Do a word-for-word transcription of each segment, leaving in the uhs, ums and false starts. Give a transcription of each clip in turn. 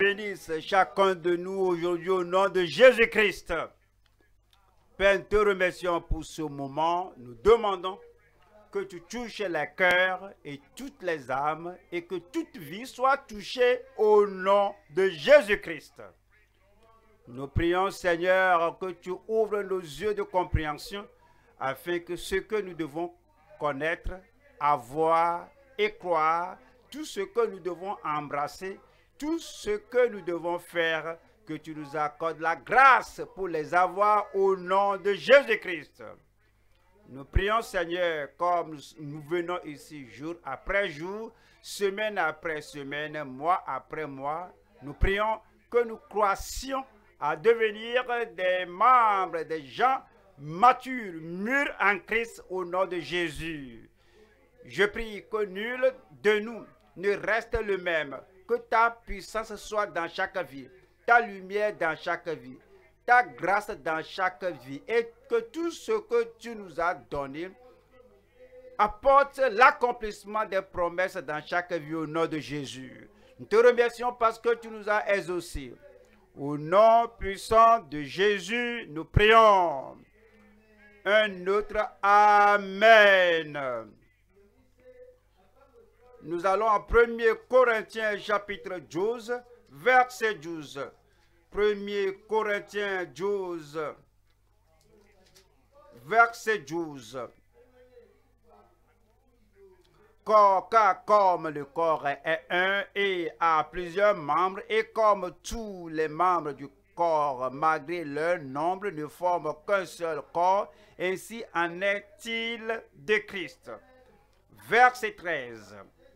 bénisse chacun de nous aujourd'hui au nom de Jésus-Christ. Père, nous te remercions pour ce moment. Nous demandons que tu touches les cœurs et toutes les âmes et que toute vie soit touchée au nom de Jésus-Christ. Nous prions, Seigneur, que tu ouvres nos yeux de compréhension afin que ce que nous devons connaître, avoir et croire, tout ce que nous devons embrasser, tout ce que nous devons faire, que tu nous accordes la grâce pour les avoir au nom de Jésus-Christ. Nous prions, Seigneur, comme nous venons ici jour après jour, semaine après semaine, mois après mois. Nous prions que nous croissions à devenir des membres, des gens matures, mûrs en Christ au nom de Jésus. Je prie que nul de nous ne reste le même, que ta puissance soit dans chaque vie, ta lumière dans chaque vie, ta grâce dans chaque vie, et que tout ce que tu nous as donné apporte l'accomplissement des promesses dans chaque vie au nom de Jésus. Nous te remercions parce que tu nous as exaucés. Au nom puissant de Jésus, nous prions. Un autre Amen. Nous allons en premier Corinthiens chapitre douze, verset douze. premier Corinthiens douze, verset douze. Car comme le corps est un et a plusieurs membres, et comme tous les membres du corps, malgré leur nombre, ne forment qu'un seul corps, ainsi en est-il de Christ. Verset treize.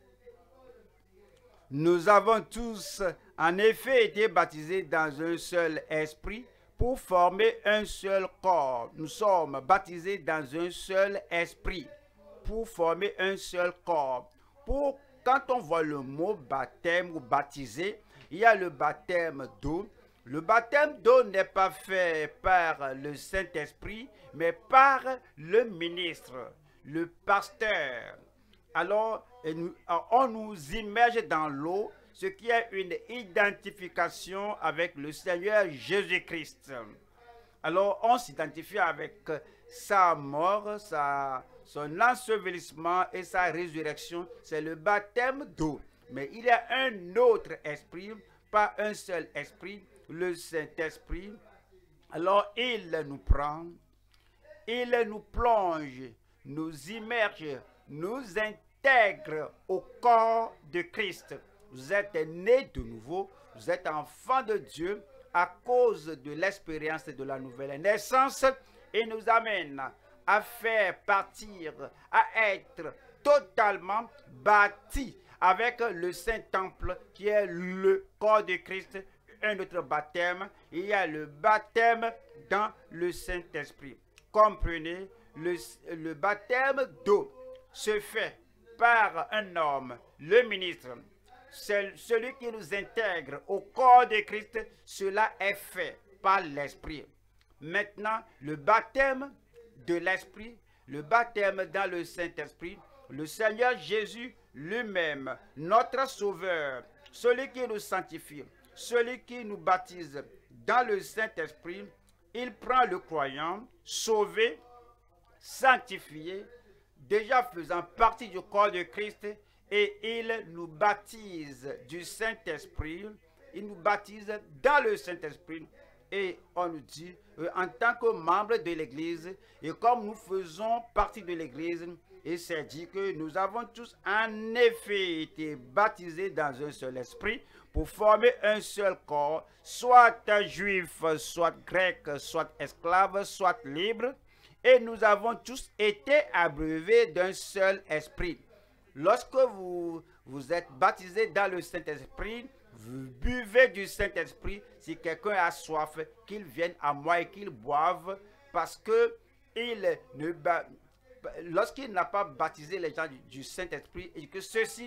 Nous avons tous en effet été baptisés dans un seul esprit pour former un seul corps. Nous sommes baptisés dans un seul esprit pour former un seul corps. Pour, quand on voit le mot baptême ou baptisé, il y a le baptême d'eau. Le baptême d'eau n'est pas fait par le Saint-Esprit, mais par le ministre, le pasteur. Alors, on nous immerge dans l'eau, ce qui est une identification avec le Seigneur Jésus-Christ. Alors, on s'identifie avec sa mort, sa, son ensevelissement et sa résurrection. C'est le baptême d'eau. Mais il y a un autre esprit, pas un seul esprit, le Saint-Esprit. Alors, il nous prend, il nous plonge, nous immerge, nous intègre au corps de Christ. Vous êtes nés de nouveau, vous êtes enfants de Dieu à cause de l'expérience de la nouvelle naissance et nous amène à faire partir, à être totalement bâtis avec le Saint-Temple qui est le corps de Christ. Un autre baptême, il y a le baptême dans le Saint-Esprit. Comprenez, le, le baptême d'eau se fait par un homme, le ministre. C'est celui qui nous intègre au corps de Christ, cela est fait par l'Esprit. Maintenant, le baptême de l'Esprit, le baptême dans le Saint-Esprit, le Seigneur Jésus lui-même, notre Sauveur, celui qui nous sanctifie, celui qui nous baptise dans le Saint-Esprit, il prend le croyant, sauvé, sanctifié, déjà faisant partie du corps de Christ, et il nous baptise du Saint-Esprit, il nous baptise dans le Saint-Esprit, et on nous dit, euh, en tant que membre de l'Église, et comme nous faisons partie de l'Église, et c'est dit que nous avons tous en effet été baptisés dans un seul esprit pour former un seul corps, soit juif, soit grec, soit esclave, soit libre, et nous avons tous été abreuvés d'un seul esprit. Lorsque vous, vous êtes baptisés dans le Saint-Esprit, vous buvez du Saint-Esprit. Si quelqu'un a soif, qu'il vienne à moi et qu'il boive, parce que il ne lorsqu'il n'a pas baptisé les gens du, du Saint-Esprit, et que ceci,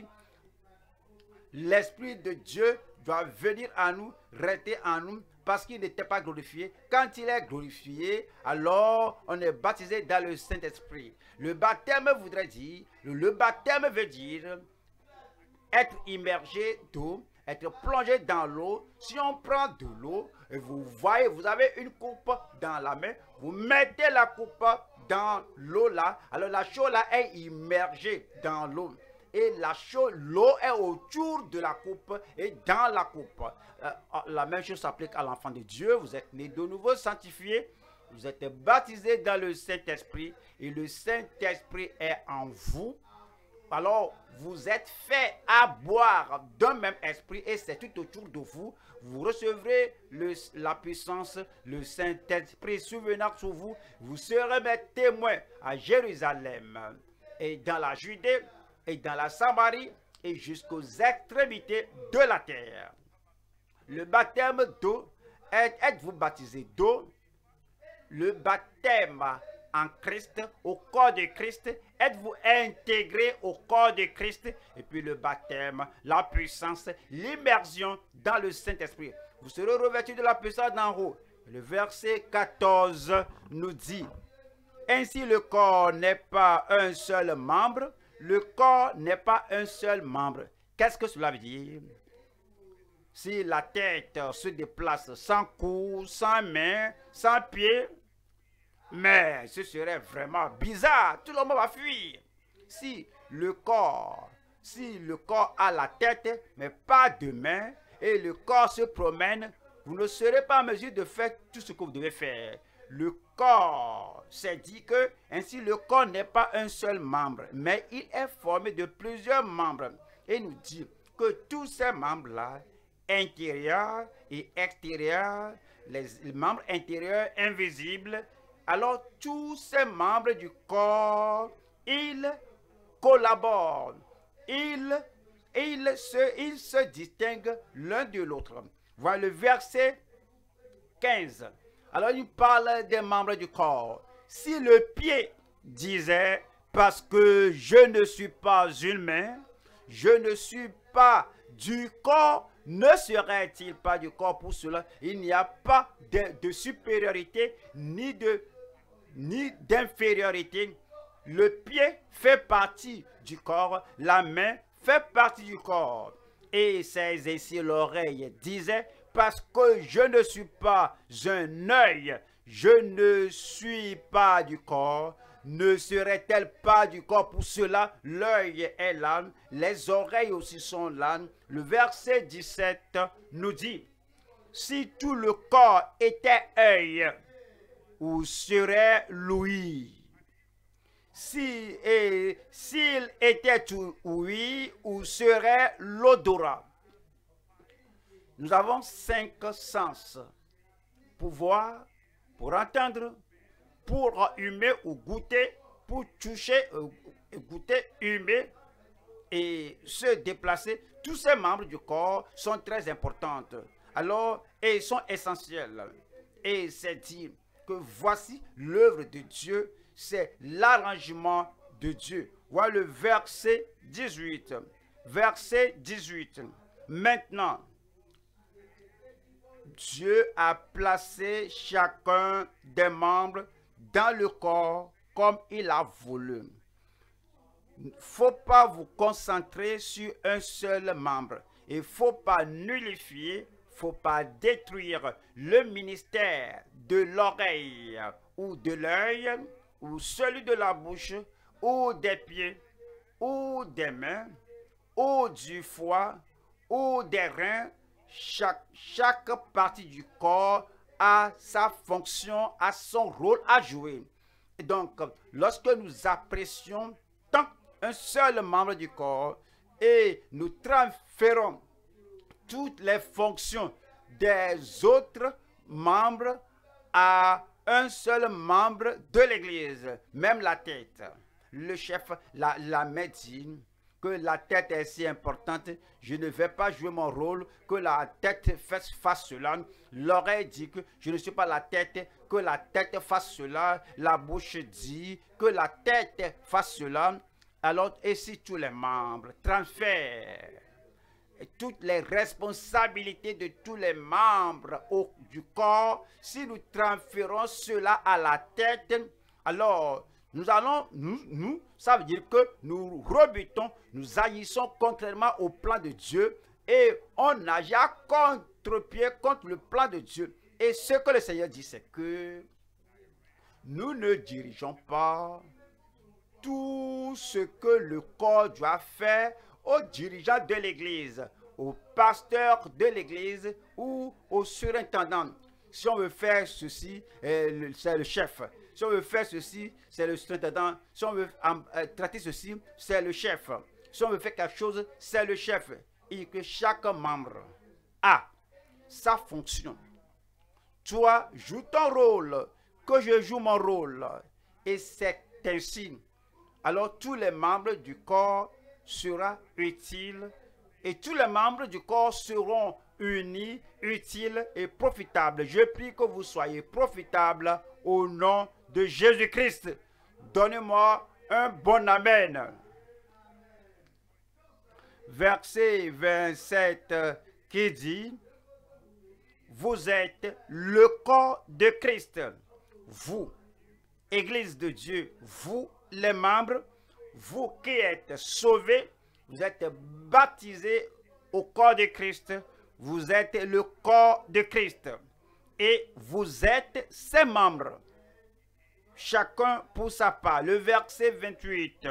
l'Esprit de Dieu doit venir à nous, rester en nous, parce qu'il n'était pas glorifié. Quand il est glorifié, alors on est baptisé dans le Saint-Esprit. Le baptême voudrait dire, le baptême veut dire être immergé d'eau, être plongé dans l'eau. Si on prend de l'eau, et vous voyez, vous avez une coupe dans la main, vous mettez la coupe dans l'eau là, alors la chose là est immergée dans l'eau. Et la chose, l'eau est autour de la coupe et dans la coupe. Euh, la même chose s'applique à l'enfant de Dieu. Vous êtes né de nouveau, sanctifié. Vous êtes baptisé dans le Saint-Esprit. Et le Saint-Esprit est en vous. Alors, vous êtes fait à boire d'un même esprit. Et c'est tout autour de vous. Vous recevrez le, la puissance, le Saint-Esprit survenant sur vous. Vous serez mes témoins à Jérusalem et dans la Judée et dans la Samarie et jusqu'aux extrémités de la terre. Le baptême d'eau, êtes-vous baptisé d'eau? Le baptême en Christ, au corps de Christ, êtes-vous intégré au corps de Christ? Et puis le baptême, la puissance, l'immersion dans le Saint-Esprit. Vous serez revêtus de la puissance d'en haut. Le verset quatorze nous dit, ainsi le corps n'est pas un seul membre, le corps n'est pas un seul membre. Qu'est-ce que cela veut dire? Si la tête se déplace sans cou, sans main, sans pied, mais ce serait vraiment bizarre. Tout le monde va fuir. Si le corps, si le corps a la tête, mais pas de main, et le corps se promène, vous ne serez pas en mesure de faire tout ce que vous devez faire. Le corps, c'est dit que ainsi le corps n'est pas un seul membre, mais il est formé de plusieurs membres. Et nous dit que tous ces membres-là, intérieurs et extérieurs, les membres intérieurs invisibles, alors tous ces membres du corps, ils collaborent, ils, ils, se, ils se distinguent l'un de l'autre. Voilà le verset quinze. Alors il parle des membres du corps. Si le pied disait, parce que je ne suis pas une main, je ne suis pas du corps, ne serait-il pas du corps pour cela? Il n'y a pas de, de supériorité ni de ni d'infériorité. Le pied fait partie du corps, la main fait partie du corps. Et c'est ainsi l'oreille disait, parce que je ne suis pas un œil, je ne suis pas du corps, ne serait-elle pas du corps? Pour cela, l'œil est l'âne, les oreilles aussi sont l'âne. Le verset dix-sept nous dit, si tout le corps était œil, où serait l'ouïe? Si, et s'il était ouïe, où serait l'odorat? Nous avons cinq sens. Pour voir, pour entendre, pour humer ou goûter, pour toucher, euh, goûter, humer et se déplacer. Tous ces membres du corps sont très importants. Alors, et ils sont essentiels. Et c'est dit que voici l'œuvre de Dieu, c'est l'arrangement de Dieu. Voilà le verset dix-huit. Verset dix-huit. Maintenant, Dieu a placé chacun des membres dans le corps comme il a voulu. Il ne faut pas vous concentrer sur un seul membre. Il ne faut pas nullifier, il ne faut pas détruire le ministère de l'oreille ou de l'œil, ou celui de la bouche, ou des pieds, ou des mains, ou du foie, ou des reins. Chaque, chaque partie du corps a sa fonction, a son rôle à jouer. Et donc, lorsque nous apprécions tant un seul membre du corps et nous transférons toutes les fonctions des autres membres à un seul membre de l'Église, même la tête. Le chef, la, la médecine, que la tête est si importante, je ne vais pas jouer mon rôle, que la tête fasse, fasse cela. L'oreille dit que je ne suis pas la tête, que la tête fasse cela. La bouche dit que la tête fasse cela. Alors, et si tous les membres transfèrent toutes les responsabilités de tous les membres au, du corps, si nous transférons cela à la tête, alors nous allons, nous, nous, ça veut dire que nous rebutons, nous agissons contrairement au plan de Dieu et on agit à contre-pied contre le plan de Dieu. Et ce que le Seigneur dit, c'est que nous ne dirigeons pas tout ce que le corps doit faire aux dirigeants de l'Église, aux pasteurs de l'Église ou aux surintendants. Si on veut faire ceci, c'est le chef. Si on veut faire ceci, c'est le surintendant. Si on veut traiter ceci, c'est le chef. Si on veut faire quelque chose, c'est le chef. Et que chaque membre a sa fonction. Toi, joue ton rôle, que je joue mon rôle. Et c'est ainsi. Alors tous les membres du corps seront utiles et tous les membres du corps seront unis, utiles et profitables. Je prie que vous soyez profitables au nom de Jésus-Christ. Donnez-moi un bon amen. Verset vingt-sept qui dit: vous êtes le corps de Christ. Vous, Église de Dieu, vous, les membres, vous qui êtes sauvés, vous êtes baptisés au corps de Christ, vous êtes le corps de Christ et vous êtes ses membres. Chacun pour sa part. Le verset vingt-huit.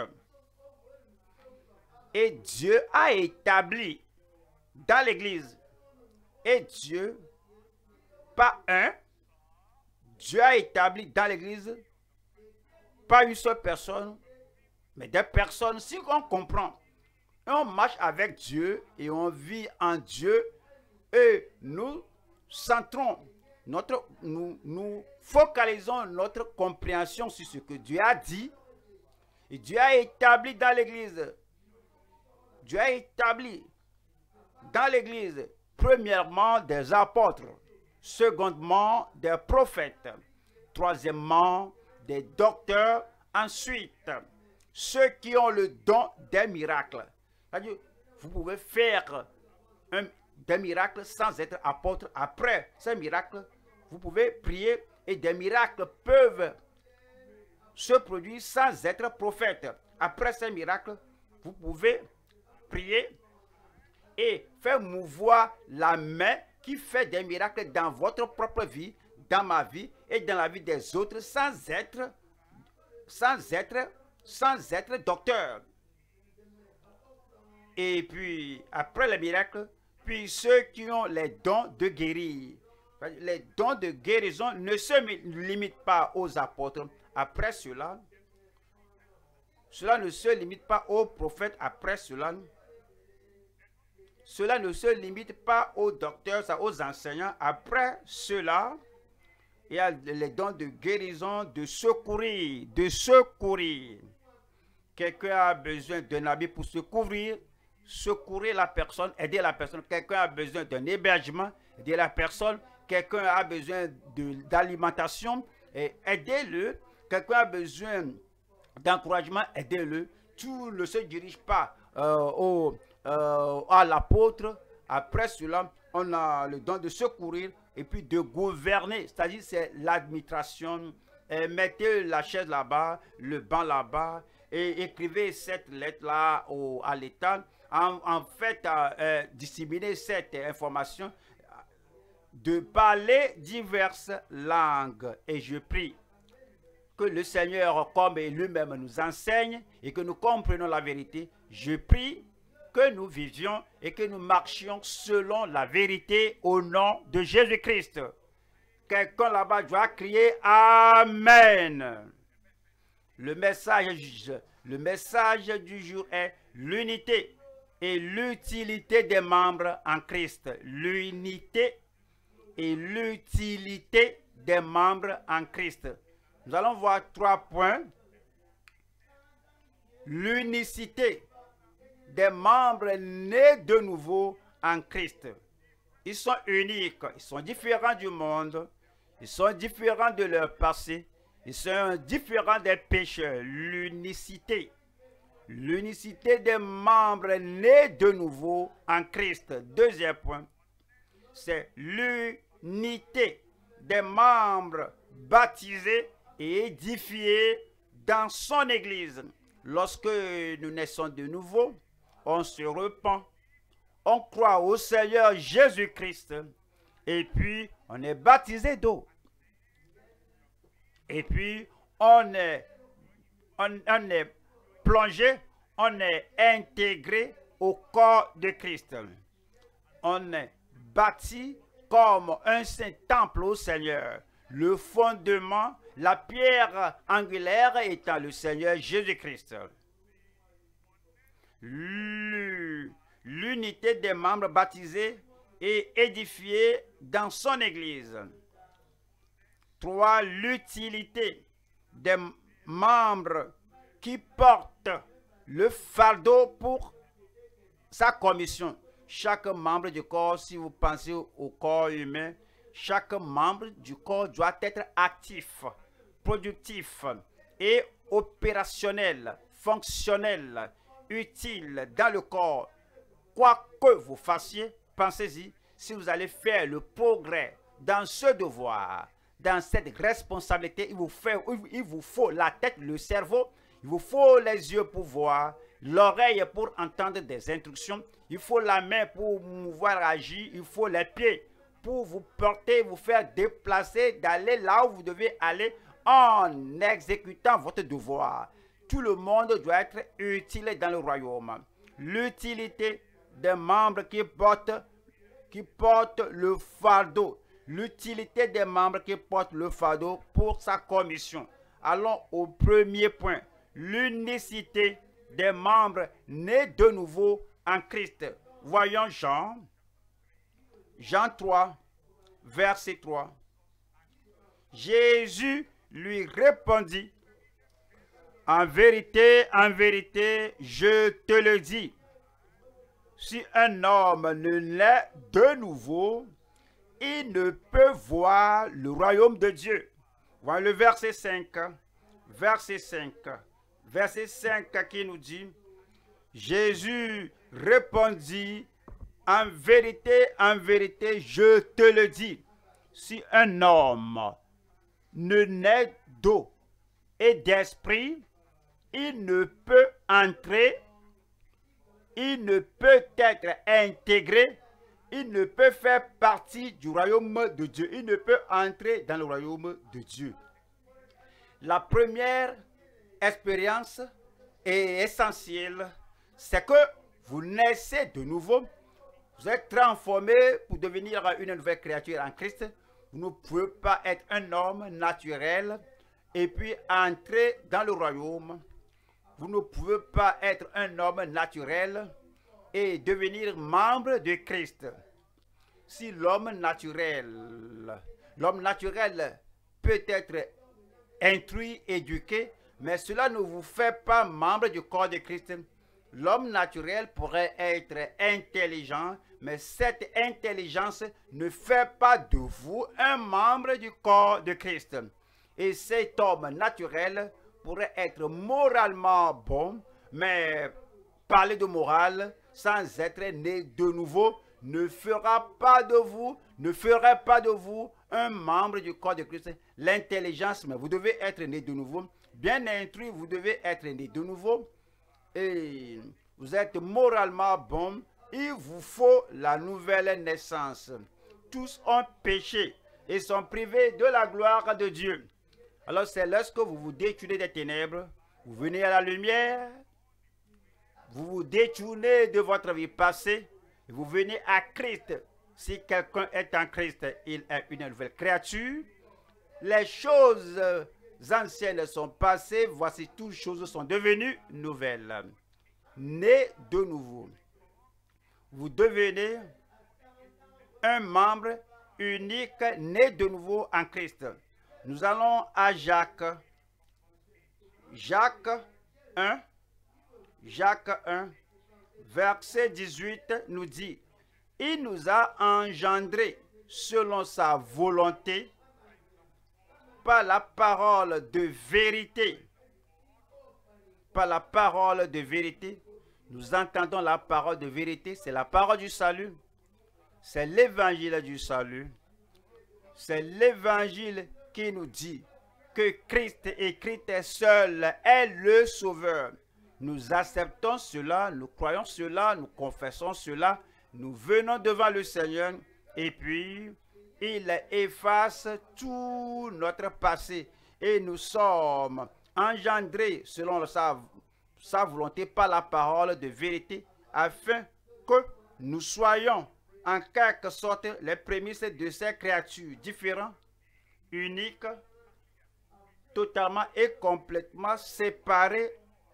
Et Dieu a établi dans l'Église, et Dieu, pas un, Dieu a établi dans l'Église, pas une seule personne, mais des personnes. Si on comprend, et on marche avec Dieu et on vit en Dieu, et nous centrons notre, nous, nous focalisons notre compréhension sur ce que Dieu a dit, et Dieu a établi dans l'Église. Dieu a établi dans l'Église, premièrement, des apôtres, secondement, des prophètes, troisièmement, des docteurs, ensuite, ceux qui ont le don des miracles. C'est-à-dire, vous pouvez faire un, des miracles sans être apôtre. Après ces miracles, vous pouvez prier et des miracles peuvent se produire sans être prophète. Après ces miracles, vous pouvez prier et faire mouvoir la main qui fait des miracles dans votre propre vie, dans ma vie et dans la vie des autres sans être, sans être, sans être docteur. Et puis, après les miracles, puis ceux qui ont les dons de guérir. Les dons de guérison ne se limitent pas aux apôtres. Après cela, cela ne se limite pas aux prophètes. Après cela, cela ne se limite pas aux docteurs, aux enseignants. Après cela, il y a les dons de guérison, de secourir, de secourir. Quelqu'un a besoin d'un habit pour se couvrir, secourir la personne, aider la personne. Quelqu'un a besoin d'un hébergement, aider la personne. Quelqu'un a besoin d'alimentation, aidez-le. Quelqu'un a besoin d'encouragement, aidez-le. Tout ne se dirige pas euh, au, euh, à l'apôtre. Après cela, on a le don de secourir et puis de gouverner. C'est-à-dire, c'est l'administration. Mettez la chaise là-bas, le banc là-bas, et écrivez cette lettre-là à l'État. En, en fait, euh, euh, disséminer cette information, de parler diverses langues. Et je prie que le Seigneur, comme lui-même nous enseigne, et que nous comprenions la vérité. Je prie que nous vivions et que nous marchions selon la vérité au nom de Jésus-Christ. Quelqu'un là-bas doit crier Amen. Le message, le message du jour est l'unité et l'utilité des membres en Christ. L'unité et l'utilité des membres en Christ. Nous allons voir trois points. L'unicité des membres nés de nouveau en Christ. Ils sont uniques, ils sont différents du monde, ils sont différents de leur passé, ils sont différents des pécheurs. L'unicité. L'unicité des membres nés de nouveau en Christ. Deuxième point, c'est l'unité des membres baptisés et édifiés dans son Église. Lorsque nous naissons de nouveau, on se repent, on croit au Seigneur Jésus-Christ et puis on est baptisé d'eau. Et puis on est, on, on est plongé, on est intégré au corps de Christ. On est bâti comme un saint temple au Seigneur. Le fondement, la pierre angulaire étant le Seigneur Jésus-Christ. L'unité des membres baptisés et édifiés dans son Église. Trois, l'utilité des membres qui portent le fardeau pour sa commission. Chaque membre du corps, si vous pensez au corps humain, chaque membre du corps doit être actif, productif et opérationnel, fonctionnel, utile dans le corps. Quoi que vous fassiez, pensez-y, si vous allez faire le progrès dans ce devoir, dans cette responsabilité, il vous, fait, il vous faut la tête, le cerveau, il vous faut les yeux pour voir, l'oreille pour entendre des instructions, il faut la main pour pouvoir agir, il faut les pieds pour vous porter, vous faire déplacer, d'aller là où vous devez aller en exécutant votre devoir. Tout le monde doit être utile dans le royaume. L'utilité des membres qui portent, qui portent le fardeau. L'utilité des membres qui portent le fardeau pour sa commission. Allons au premier point. L'unicité des membres nés de nouveau en Christ. Voyons Jean, Jean trois, verset trois. Jésus lui répondit, en vérité, en vérité, je te le dis, si un homme ne naît de nouveau, il ne peut voir le royaume de Dieu. Voilà le verset cinq. Verset cinq. Verset cinq qui nous dit, Jésus répondit, en vérité, en vérité, je te le dis, si un homme ne naît d'eau et d'esprit, il ne peut entrer, il ne peut être intégré, il ne peut faire partie du royaume de Dieu. Il ne peut entrer dans le royaume de Dieu. La première expérience est essentielle, c'est que vous naissez de nouveau, vous êtes transformé pour devenir une nouvelle créature en Christ. Vous ne pouvez pas être un homme naturel et puis entrer dans le royaume. Vous ne pouvez pas être un homme naturel et devenir membre de Christ. Si l'homme naturel, l'homme naturel peut être instruit, éduqué, mais cela ne vous fait pas membre du corps de Christ. L'homme naturel pourrait être intelligent, mais cette intelligence ne fait pas de vous un membre du corps de Christ. Et cet homme naturel pourrait être moralement bon, mais parler de morale sans être né de nouveau ne fera pas de vous, ne ferait pas de vous un membre du corps de Christ. L'intelligence, mais vous devez être né de nouveau. Bien instruit, vous devez être né de nouveau. Et vous êtes moralement bon. Il vous faut la nouvelle naissance. Tous ont péché et sont privés de la gloire de Dieu. Alors c'est lorsque vous vous détournez des ténèbres, vous venez à la lumière, vous vous détournez de votre vie passée, et vous venez à Christ. Si quelqu'un est en Christ, il est une nouvelle créature. Les choses anciennes sont passées, voici toutes choses sont devenues nouvelles. Né de nouveau. Vous devenez un membre unique, né de nouveau en Christ. Nous allons à Jacques. Jacques un. Jacques un, verset dix-huit nous dit, « Il nous a engendrés selon sa volonté par la parole de vérité. » Par la parole de vérité. Nous entendons la parole de vérité, c'est la parole du salut. C'est l'évangile du salut. C'est l'évangile qui nous dit que Christ et Christ seul est le sauveur. Nous acceptons cela, nous croyons cela, nous confessons cela. nous venons devant le Seigneur et puis il efface tout notre passé et nous sommes engendrés selon sa, sa volonté par la parole de vérité afin que nous soyons en quelque sorte les prémices de ces créatures différentes, uniques, totalement et complètement séparées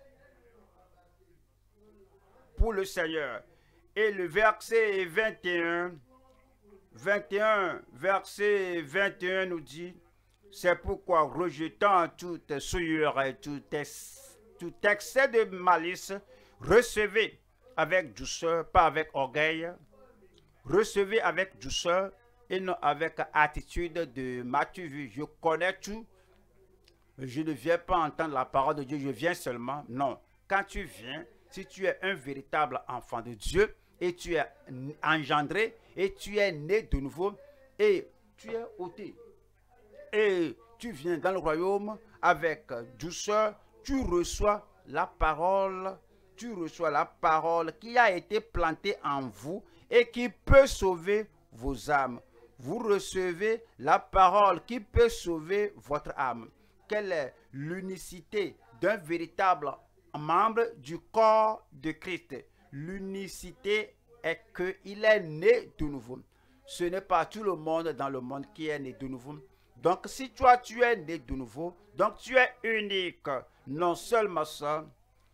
pour le Seigneur. Et le verset vingt et un, vingt et un, verset vingt et un nous dit, c'est pourquoi rejetant toute souillure et tout, ex, tout excès de malice, recevez avec douceur, pas avec orgueil, recevez avec douceur et non avec attitude de m'as-tu vu, je connais tout, je ne viens pas entendre la parole de Dieu, je viens seulement. Non, quand tu viens, si tu es un véritable enfant de Dieu et tu es engendré et tu es né de nouveau et tu es ôté et tu viens dans le royaume avec douceur, tu reçois la parole, tu reçois la parole qui a été plantée en vous et qui peut sauver vos âmes. Vous recevez la parole qui peut sauver votre âme. Quelle est l'unicité d'un véritable membre du corps de Christ? L'unicité est qu'il est né de nouveau. Ce n'est pas tout le monde dans le monde qui est né de nouveau. Donc si toi tu es né de nouveau, donc tu es unique. Non seulement ça,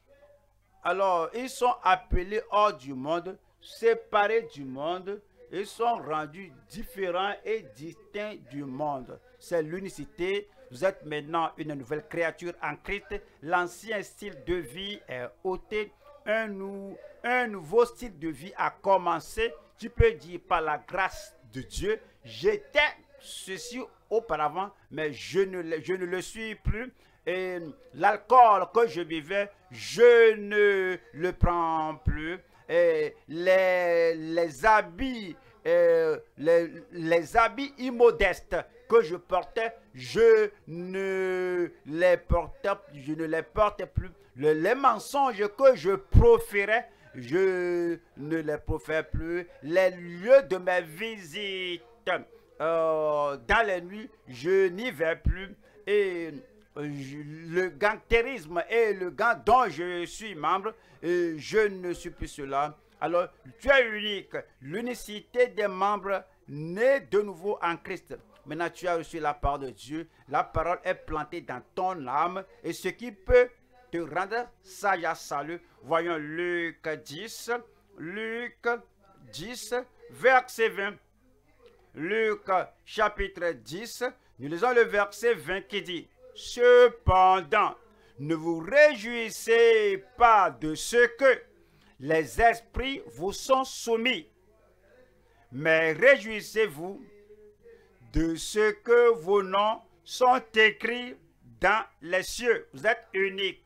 alors ils sont appelés hors du monde, séparés du monde, ils sont rendus différents et distincts du monde. C'est l'unicité. Vous êtes maintenant une nouvelle créature en Christ. L'ancien style de vie est ôté. Un, nou, un nouveau style de vie a commencé. Tu peux dire par la grâce de Dieu, j'étais ceci auparavant, mais je ne, je ne le suis plus. Et l'alcool que je buvais, je ne le prends plus. Et les, les habits, euh, les, les habits immodestes que je portais, je ne les portais, je ne les portais plus. Le, les mensonges que je proférais, je ne les profère plus. Les lieux de mes visites euh, dans les nuits, je n'y vais plus. Et le gangsterisme et le gang dont je suis membre, je ne suis plus cela. Alors, tu es unique. L'unicité des membres nés de nouveau en Christ. Maintenant, tu as reçu la parole de Dieu. La parole est plantée dans ton âme. Et ce qui peut te rendre sage à salut. Voyons Luc dix. Luc dix, verset vingt. Luc chapitre dix. Nous lisons le verset vingt qui dit: cependant, ne vous réjouissez pas de ce que les esprits vous sont soumis, mais réjouissez-vous de ce que vos noms sont écrits dans les cieux. Vous êtes unique.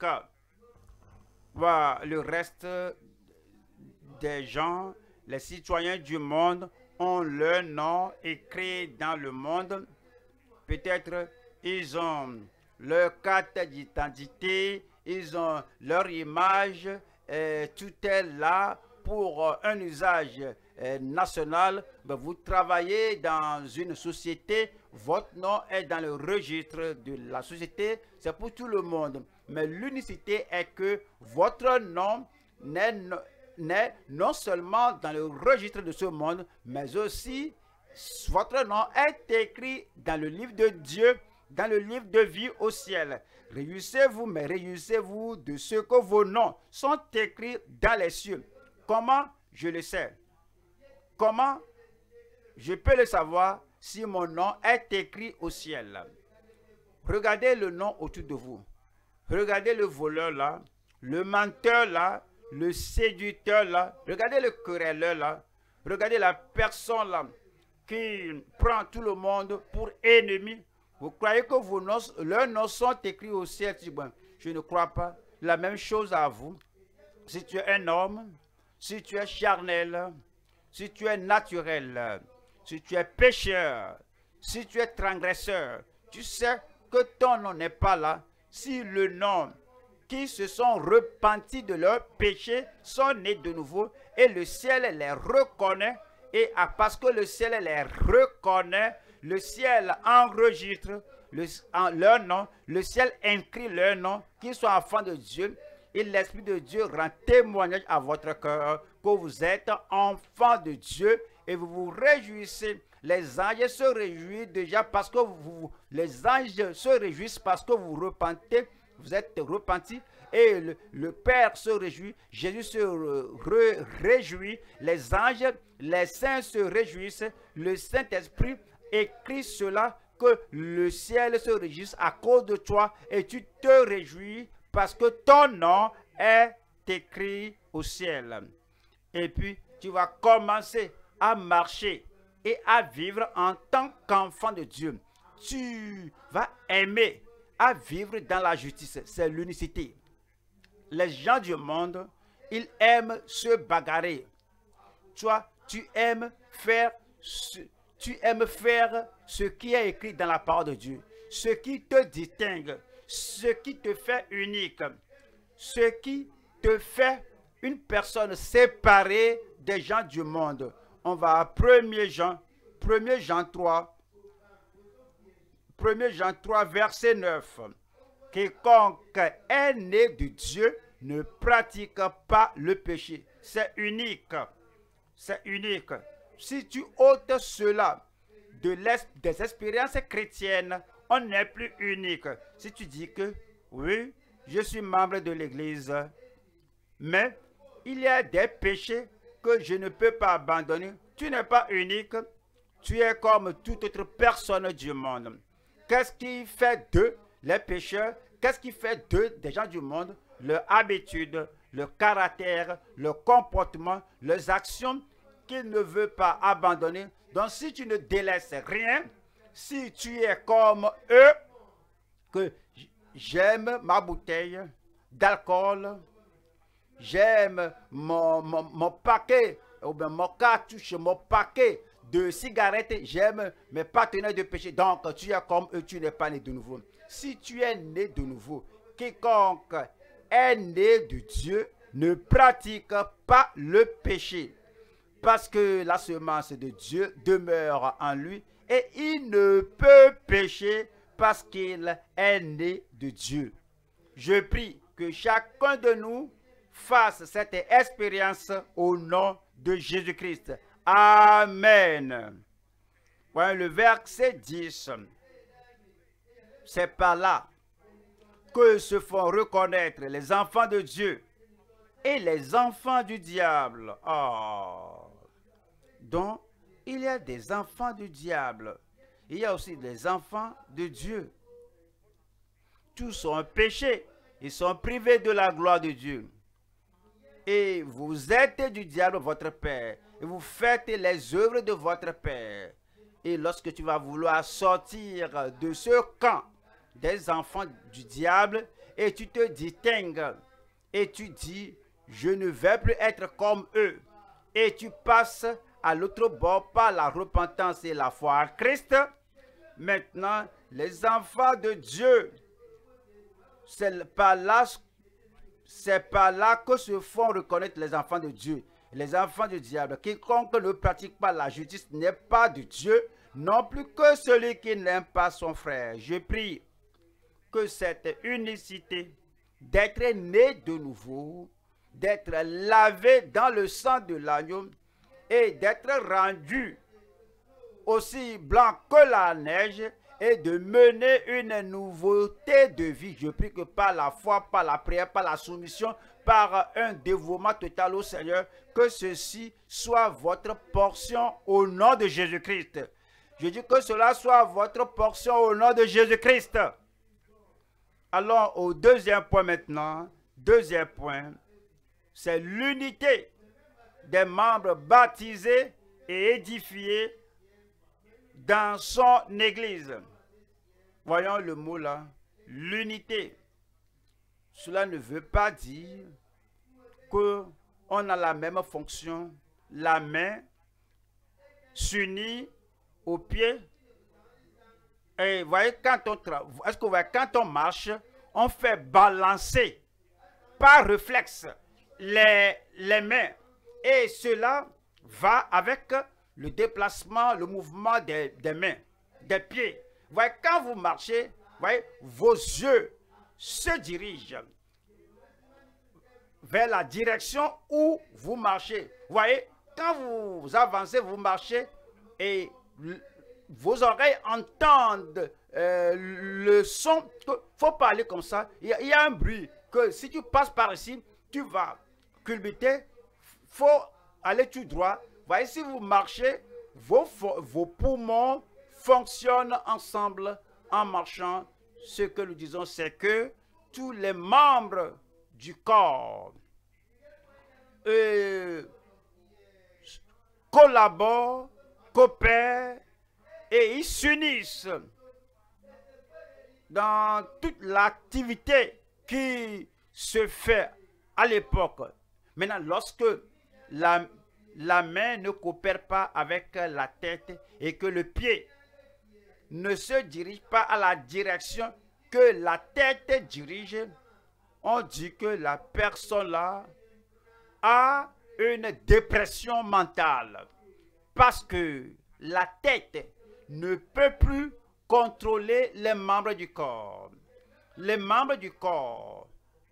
Voilà, le reste des gens, les citoyens du monde, ont leur nom écrit dans le monde. Peut-être ils ont leur carte d'identité, ils ont leur image, et tout est là pour un usage euh, national. Ben, vous travaillez dans une société, votre nom est dans le registre de la société, c'est pour tout le monde. Mais l'unicité est que votre nom n'est non seulement dans le registre de ce monde, mais aussi votre nom est écrit dans le livre de Dieu, dans le livre de vie au ciel. Réjouissez-vous, mais réjouissez-vous de ce que vos noms sont écrits dans les cieux. Comment je le sais? Comment je peux le savoir si mon nom est écrit au ciel? Regardez le nom autour de vous. Regardez le voleur là, le menteur là, le séducteur là. Regardez le querelleur là. Regardez la personne là qui prend tout le monde pour ennemi. Vous croyez que vos noms, leurs noms sont écrits au ciel? Je ne crois pas. La même chose à vous. Si tu es un homme, si tu es charnel, si tu es naturel, si tu es pécheur, si tu es transgresseur, tu sais que ton nom n'est pas là. Si le nom qui se sont repentis de leurs péchés sont nés de nouveau et le ciel les reconnaît. Et parce que le ciel les reconnaît, le ciel enregistre le, en leur nom, le ciel inscrit leur nom, qu'ils soient enfants de Dieu. Et l'Esprit de Dieu rend témoignage à votre cœur que vous êtes enfants de Dieu et vous vous réjouissez. Les anges se réjouissent déjà parce que vous, les anges se réjouissent parce que vous repentez, vous êtes repentis et le, le Père se réjouit, Jésus se re, réjouit, les anges, les saints se réjouissent, le Saint-Esprit écrit cela que le ciel se réjouisse à cause de toi et tu te réjouis parce que ton nom est écrit au ciel. Et puis tu vas commencer à marcher et à vivre en tant qu'enfant de Dieu. Tu vas aimer à vivre dans la justice. C'est l'unicité. Les gens du monde, ils aiment se bagarrer. Toi, tu aimes faire ce, tu aimes faire ce qui est écrit dans la parole de Dieu. Ce qui te distingue, ce qui te fait unique, ce qui te fait une personne séparée des gens du monde. On va à premier Jean, premier Jean trois, premier Jean trois, verset neuf. Quiconque est né de Dieu ne pratique pas le péché. C'est unique. C'est unique. Si tu ôtes cela de des expériences chrétiennes, on n'est plus unique. Si tu dis que, oui, je suis membre de l'Église, mais il y a des péchés que je ne peux pas abandonner. Tu n'es pas unique. Tu es comme toute autre personne du monde. Qu'est-ce qui fait d'eux les pécheurs? Qu'est-ce qui fait d'eux des gens du monde? Leur habitude, leur caractère, leur comportement, leurs actions qu'ils ne veulent pas abandonner. Donc si tu ne délaisses rien, si tu es comme eux, que j'aime ma bouteille d'alcool, j'aime mon, mon, mon paquet, ou bien mon cartouche, mon paquet de cigarettes, j'aime mes partenaires de péché. Donc, tu es comme eux, tu n'es pas né de nouveau. Si tu es né de nouveau, quiconque est né de Dieu ne pratique pas le péché. Parce que la semence de Dieu demeure en lui et il ne peut pécher parce qu'il est né de Dieu. Je prie que chacun de nous fasse cette expérience au nom de Jésus-Christ. Amen. Ouais, le verset dix. C'est par là que se font reconnaître les enfants de Dieu et les enfants du diable. Oh. Donc, il y a des enfants du diable. Il y a aussi des enfants de Dieu. Tous sont péchés. Ils sont privés de la gloire de Dieu. Et vous êtes du diable, votre père. Et vous faites les œuvres de votre père. Et lorsque tu vas vouloir sortir de ce camp des enfants du diable, et tu te distingues, et tu dis, je ne vais plus être comme eux. Et tu passes à l'autre bord par la repentance et la foi en Christ. Maintenant, les enfants de Dieu, c'est par là, c'est par là que se font reconnaître les enfants de Dieu. Les enfants du diable, quiconque ne pratique pas la justice n'est pas de Dieu, non plus que celui qui n'aime pas son frère. Je prie que cette unicité d'être né de nouveau, d'être lavé dans le sang de l'agneau et d'être rendu aussi blanc que la neige et de mener une nouveauté de vie. Je prie que par la foi, par la prière, par la soumission, par un dévouement total au Seigneur, que ceci soit votre portion au nom de Jésus-Christ. Je dis que cela soit votre portion au nom de Jésus-Christ. Allons au deuxième point maintenant. Deuxième point, c'est l'unité des membres baptisés et édifiés dans son Église. Voyons le mot là, l'unité. Cela ne veut pas dire qu'on a la même fonction, la main s'unit au pied. Et voyez, quand on, est-ce que vous voyez, quand on marche, on fait balancer par réflexe les, les mains. Et cela va avec le déplacement, le mouvement des, des mains, des pieds. Vous voyez, quand vous marchez, vous voyez, vos yeux se dirigent vers la direction où vous marchez. Vous voyez, quand vous avancez, vous marchez et vos oreilles entendent euh, le son. Il faut parler comme ça. Il y, a, il y a un bruit que si tu passes par ici, tu vas culbuter. Il faut aller tout droit. Vous voyez, si vous marchez, vos, vos poumons fonctionnent ensemble en marchant. Ce que nous disons, c'est que tous les membres du corps euh, collaborent, coopèrent et ils s'unissent dans toute l'activité qui se fait à l'époque. Maintenant, lorsque la, la main ne coopère pas avec la tête et que le pied ne se dirige pas à la direction que la tête dirige, on dit que la personne là a une dépression mentale parce que la tête ne peut plus contrôler les membres du corps. Les membres du corps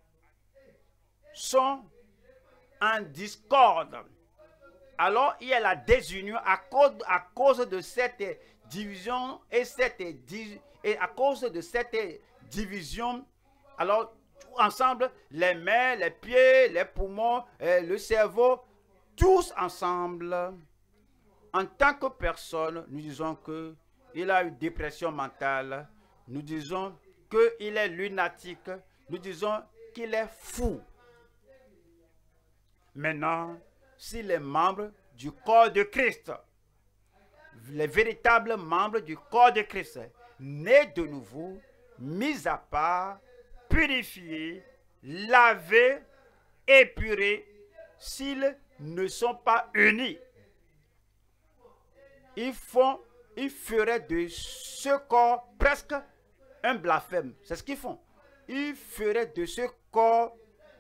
sont en discorde. Alors, il y a la désunion à cause, à cause de cette division et, cette, et à cause de cette division. Alors, ensemble, les mains, les pieds, les poumons, le cerveau, tous ensemble, en tant que personne, nous disons qu'il a une dépression mentale, nous disons qu'il est lunatique, nous disons qu'il est fou. Maintenant, si les membres du corps de Christ, les véritables membres du corps de Christ, nés de nouveau, mis à part, purifiés, lavés, épurés, s'ils ne sont pas unis, ils font, ils feraient de ce corps presque un blasphème. C'est ce qu'ils font. Ils feraient de ce corps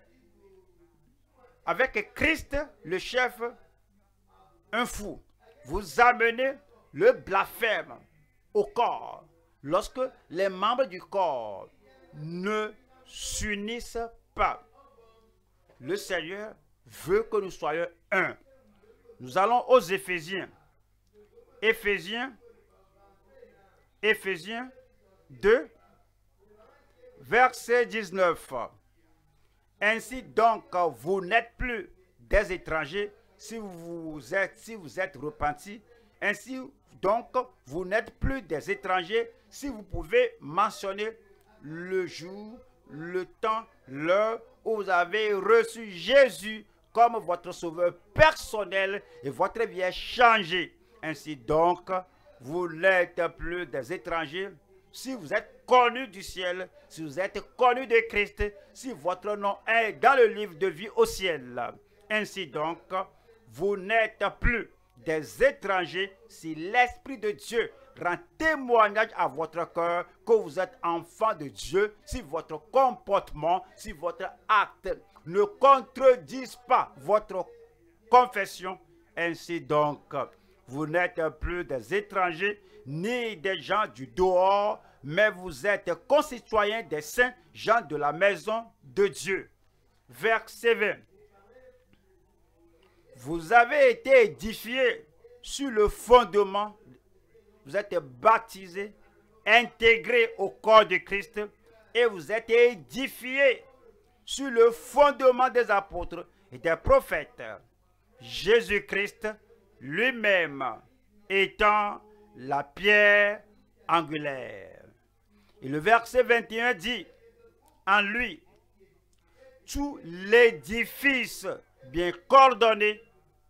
avec Christ, le chef, un fou. Vous amenez le blasphème au corps lorsque les membres du corps ne s'unissent pas. Le Seigneur veut que nous soyons un. Nous allons aux Éphésiens. Éphésiens, Éphésiens deux, verset dix-neuf. Ainsi donc, vous n'êtes plus des étrangers si vous êtes, si vous êtes repentis. Ainsi donc, vous n'êtes plus des étrangers si vous pouvez mentionner le jour, le temps, l'heure où vous avez reçu Jésus comme votre sauveur personnel et votre vie est changée. Ainsi donc, vous n'êtes plus des étrangers si vous êtes connus du ciel, si vous êtes connus de Christ, si votre nom est dans le livre de vie au ciel. Ainsi donc, vous n'êtes plus des étrangers si l'Esprit de Dieu rend témoignage à votre cœur que vous êtes enfant de Dieu, si votre comportement, si votre acte ne contredisent pas votre confession. Ainsi donc, vous n'êtes plus des étrangers ni des gens du dehors, mais vous êtes concitoyens des saints, gens de la maison de Dieu. Verset vingt. Vous avez été édifiés sur le fondement, vous êtes baptisés, intégrés au corps de Christ, et vous êtes édifiés sur le fondement des apôtres et des prophètes. Jésus-Christ lui-même étant la pierre angulaire. Et le verset vingt et un dit, en lui, tout l'édifice bien coordonné.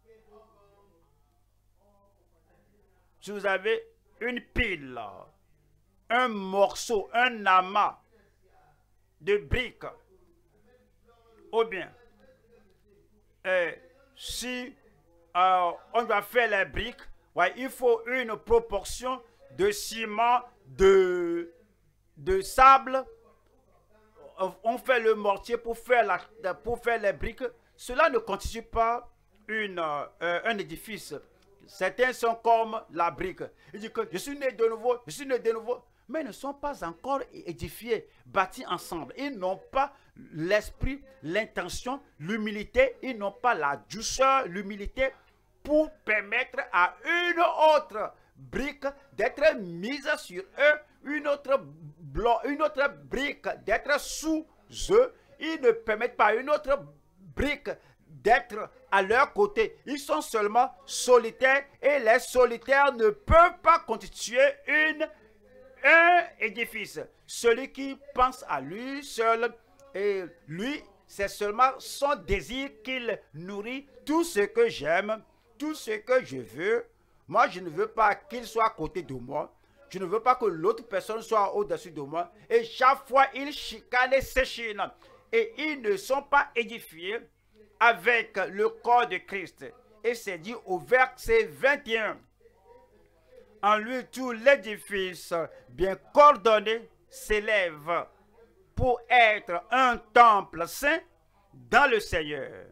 Si vous avez une pile, un morceau, un amas de briques, ou bien, euh, si euh, on doit faire les briques, ouais, il faut une proportion de ciment, de, de sable, on fait le mortier pour faire, la, pour faire les briques, cela ne constitue pas une, euh, un édifice. Certains sont comme la brique. Ils disent que je suis né de nouveau, je suis né de nouveau. Mais ils ne sont pas encore édifiés, bâtis ensemble. Ils n'ont pas l'esprit, l'intention, l'humilité. Ils n'ont pas la douceur, l'humilité pour permettre à une autre brique d'être mise sur eux, une autre, bloc, une autre brique d'être sous eux. Ils ne permettent pas à une autre brique d'être à leur côté. Ils sont seulement solitaires et les solitaires ne peuvent pas constituer une, un édifice. Celui qui pense à lui seul, et lui, c'est seulement son désir qu'il nourrit. Tout ce que j'aime, tout ce que je veux, moi je ne veux pas qu'il soit à côté de moi. Je ne veux pas que l'autre personne soit au-dessus de moi. Et chaque fois, ils chicanent et s'échinent. Et ils ne sont pas édifiés avec le corps de Christ. Et c'est dit au verset vingt et un. En lui, tout l'édifice bien coordonné s'élève pour être un temple saint dans le Seigneur.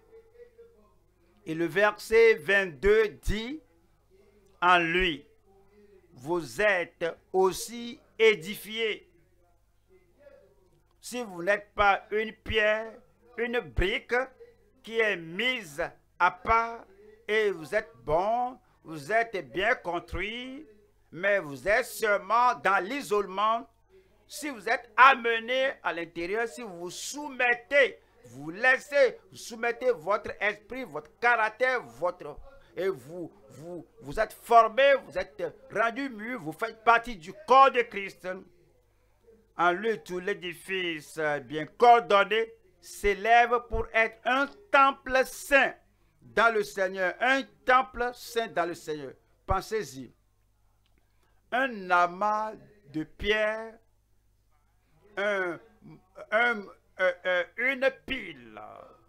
Et le verset vingt-deux dit, en lui, vous êtes aussi édifiés. Si vous n'êtes pas une pierre, une brique qui est mise à part et vous êtes bon, vous êtes bien construit, mais vous êtes seulement dans l'isolement. Si vous êtes amené à l'intérieur, si vous vous soumettez, vous laissez, vous soumettez votre esprit, votre caractère, votre... et vous, vous, vous êtes formé, vous êtes rendu mûr, vous faites partie du corps de Christ. En lui, tout l'édifice bien coordonné s'élève pour être un temple saint dans le Seigneur. Un temple saint dans le Seigneur. Pensez-y. Un amas de pierres, un, un, un, un, une pile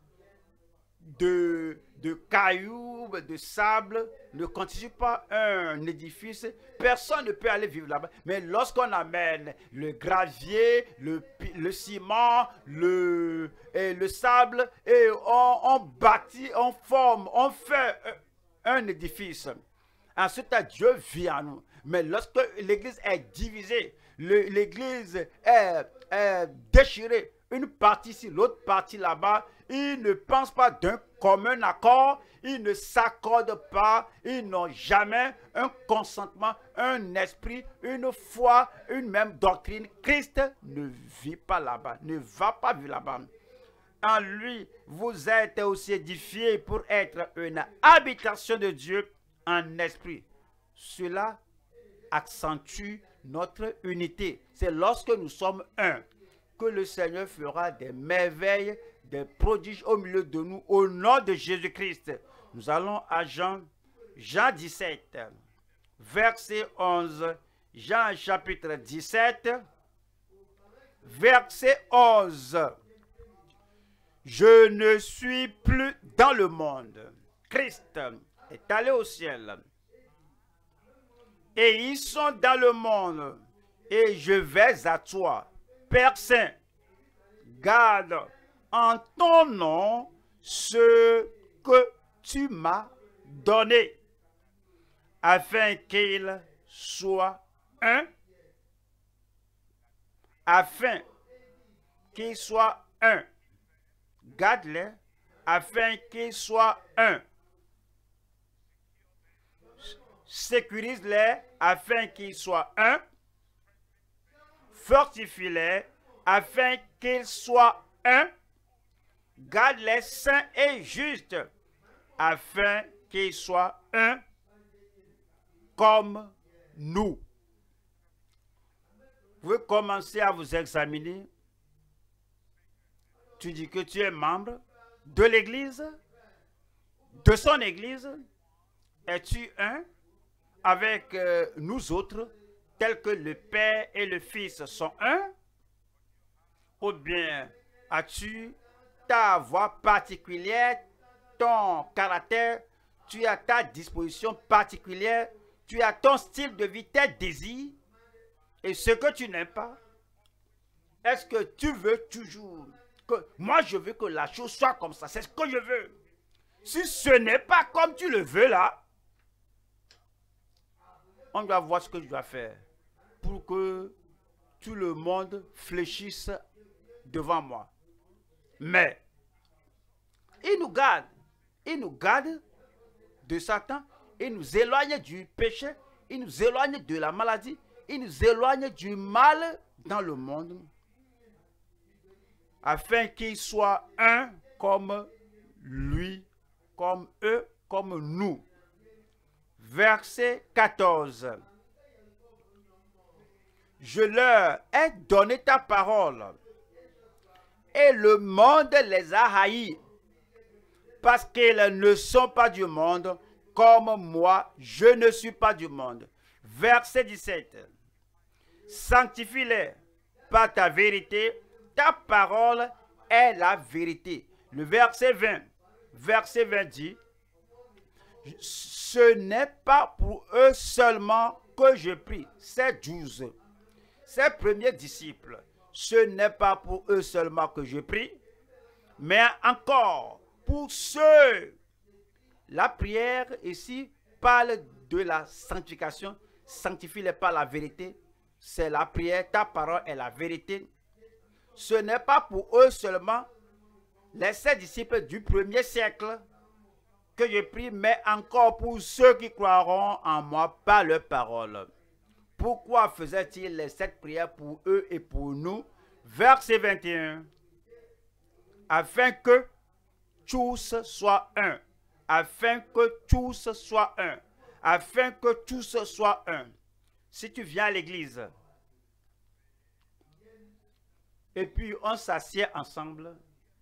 de, de cailloux, de sable, ne constitue pas un édifice. Personne ne peut aller vivre là-bas. Mais lorsqu'on amène le gravier, le, le ciment, le, et le sable, et on, on bâtit, on forme, on fait un édifice. Ensuite, Dieu vit en nous. Mais lorsque l'église est divisée, l'église est, est déchirée, une partie ici, l'autre partie là-bas, ils ne pensent pas d'un commun accord, ils ne s'accordent pas, ils n'ont jamais un consentement, un esprit, une foi, une même doctrine. Christ ne vit pas là-bas, ne va pas vivre là-bas. En lui, vous êtes aussi édifiés pour être une habitation de Dieu en esprit. Cela accentue notre unité. C'est lorsque nous sommes un que le Seigneur fera des merveilles, des prodiges au milieu de nous, au nom de Jésus-Christ. Nous allons à Jean, Jean dix-sept, verset onze. Jean chapitre dix-sept, verset onze. Je ne suis plus dans le monde. Christ est allé au ciel. Et ils sont dans le monde. Et je vais à toi. Père Saint, garde en ton nom ce que tu m'as donné, afin qu'il soit un, afin qu'il soit un. Garde-les, afin qu'il soit un. Sécurise-les, afin qu'ils soient un. Fortifie-les, afin qu'ils soient un. Garde-les saints et justes, afin qu'ils soient un comme nous. Vous pouvez commencer à vous examiner. Tu dis que tu es membre de l'Église, de son Église. Es-tu un avec euh, nous autres, tels que le Père et le Fils sont un? Ou bien as-tu ta voix particulière, ton caractère, tu as ta disposition particulière, tu as ton style de vie, tes désirs, et ce que tu n'aimes pas, Est-ce que tu veux toujours que... Moi, je veux que la chose soit comme ça. C'est ce que je veux. Si ce n'est pas comme tu le veux là, on doit voir ce que je dois faire pour que tout le monde fléchisse devant moi. Mais, il nous garde. Il nous garde de Satan. Il nous éloigne du péché. Il nous éloigne de la maladie. Il nous éloigne du mal dans le monde. Afin qu'il soit un comme lui, comme eux, comme nous. Verset quatorze. Je leur ai donné ta parole, et le monde les a haïs, parce qu'ils ne sont pas du monde, comme moi, je ne suis pas du monde. Verset dix-sept. Sanctifie-les par ta vérité, ta parole est la vérité. Le verset vingt. Verset vingt dit, ce n'est pas pour eux seulement que je prie. C'est douze. Ces premiers disciples, ce n'est pas pour eux seulement que je prie, mais encore pour ceux. La prière ici parle de la sanctification. Sanctifie-les par la vérité. C'est la prière, ta parole est la vérité. Ce n'est pas pour eux seulement, les sept disciples du premier siècle, que je prie, mais encore pour ceux qui croiront en moi par leur parole. Pourquoi faisait-il les sept prières pour eux et pour nous? Verset vingt et un. Afin que tous soient un. Afin que tous soient un. Afin que tous soient un. Si tu viens à l'église, et puis on s'assied ensemble,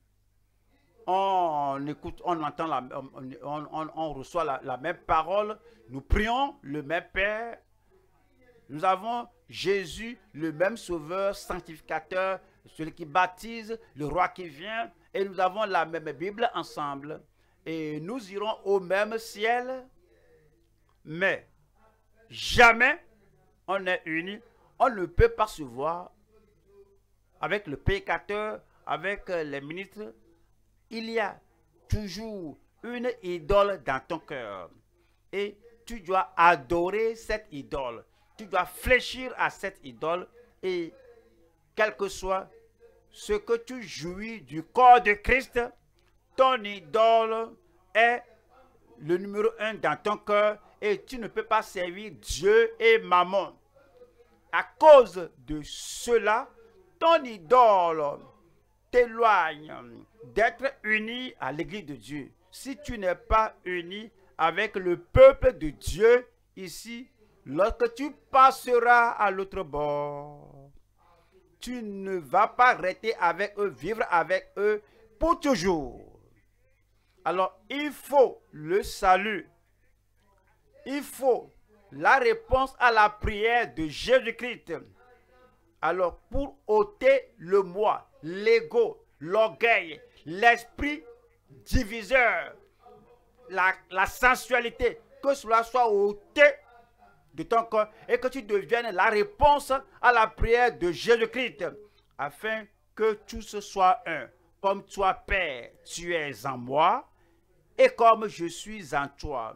on écoute, on entend, la, on, on, on reçoit la, la même parole, nous prions le même Père, nous avons Jésus, le même Sauveur, sanctificateur, celui qui baptise, le roi qui vient, et nous avons la même Bible ensemble, et nous irons au même ciel, mais jamais on est unis, on ne peut pas se voir avec le pécateur, avec les ministres. Il y a toujours une idole dans ton cœur. Et tu dois adorer cette idole. Tu dois fléchir à cette idole. Et quel que soit ce que tu jouis du corps de Christ, ton idole est le numéro un dans ton cœur. Et tu ne peux pas servir Dieu et Mammon. À cause de cela, ton idole t'éloigne d'être uni à l'église de Dieu. Si tu n'es pas uni avec le peuple de Dieu ici, lorsque tu passeras à l'autre bord, tu ne vas pas rester avec eux, vivre avec eux pour toujours. Alors, il faut le salut. Il faut la réponse à la prière de Jésus-Christ. Alors, pour ôter le moi, l'ego, l'orgueil, l'esprit diviseur, la, la sensualité, que cela soit ôté de ton corps et que tu deviennes la réponse à la prière de Jésus-Christ, afin que tous soient un. Comme toi, Père, tu es en moi et comme je suis en toi.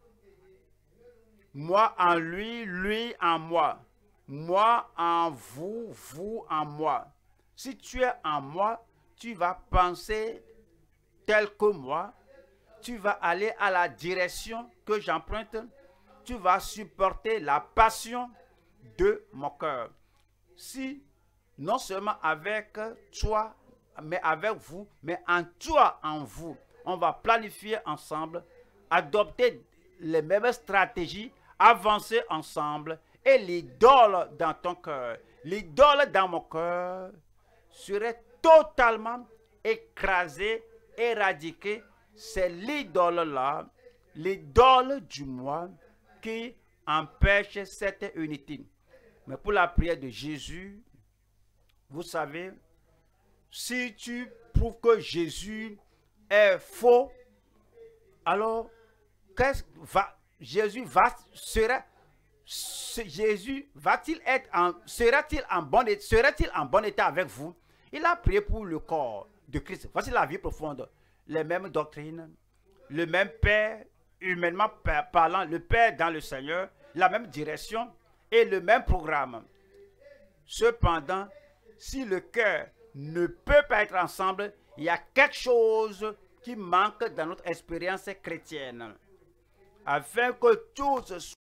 Moi en lui, lui en moi. Moi en vous, vous en moi. Si tu es en moi, tu vas penser tel que moi. Tu vas aller à la direction que j'emprunte. Tu vas supporter la passion de mon cœur. Si, non seulement avec toi, mais avec vous, mais en toi, en vous, on va planifier ensemble, adopter les mêmes stratégies, avancer ensemble, et l'idole dans ton cœur, l'idole dans mon cœur serait totalement écrasée, éradiquée. C'est l'idole-là, l'idole du moi, qui empêche cette unité. Mais pour la prière de Jésus, vous savez, si tu prouves que Jésus est faux, alors qu'est-ce va, Jésus va, sera Jésus va-t-il être en, sera-t-il en bon, serait-il en bon état avec vous? Il a prié pour le corps de Christ. Voici la vie profonde. Les mêmes doctrines, le même Père, humainement parlant, le Père dans le Seigneur, la même direction et le même programme. Cependant, si le cœur ne peut pas être ensemble, il y a quelque chose qui manque dans notre expérience chrétienne. Afin que tous soient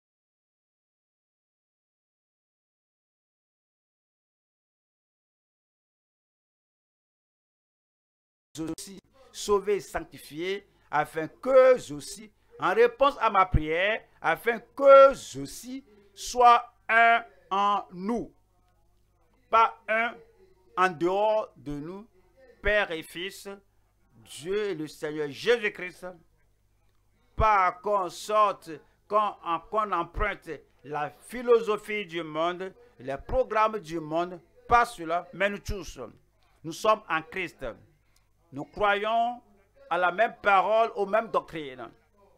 aussi sauvés et sanctifiés, afin qu'eux aussi, en réponse à ma prière, afin qu'eux aussi soient un en nous, pas un en dehors de nous, Père et Fils, Dieu et le Seigneur Jésus-Christ, pas qu'on sorte, qu'on qu'on emprunte la philosophie du monde, les programmes du monde, pas cela, mais nous tous, nous sommes en Christ. Nous croyons à la même parole, aux mêmes doctrines.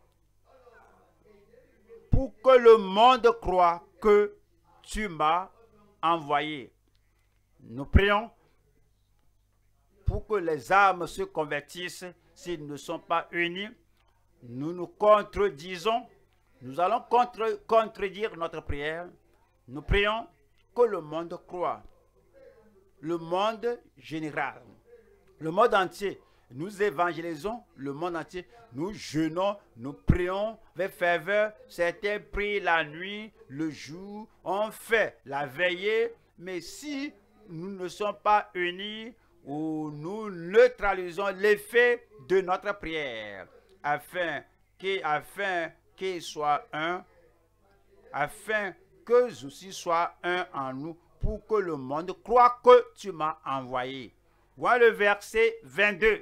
Pour que le monde croie que tu m'as envoyé. Nous prions pour que les âmes se convertissent s'ils ne sont pas unis. Nous nous contredisons. Nous allons contre, contredire notre prière. Nous prions que le monde croie. Le monde général. Le monde entier. Nous évangélisons le monde entier. Nous jeûnons, nous prions avec ferveur. Certains prient la nuit, le jour. On fait la veillée. Mais si nous ne sommes pas unis, ou nous neutralisons l'effet de notre prière, afin qu'ils afin qu'ils soient un, afin qu'eux aussi soient un en nous, pour que le monde croie que tu m'as envoyé. Voilà le verset vingt-deux.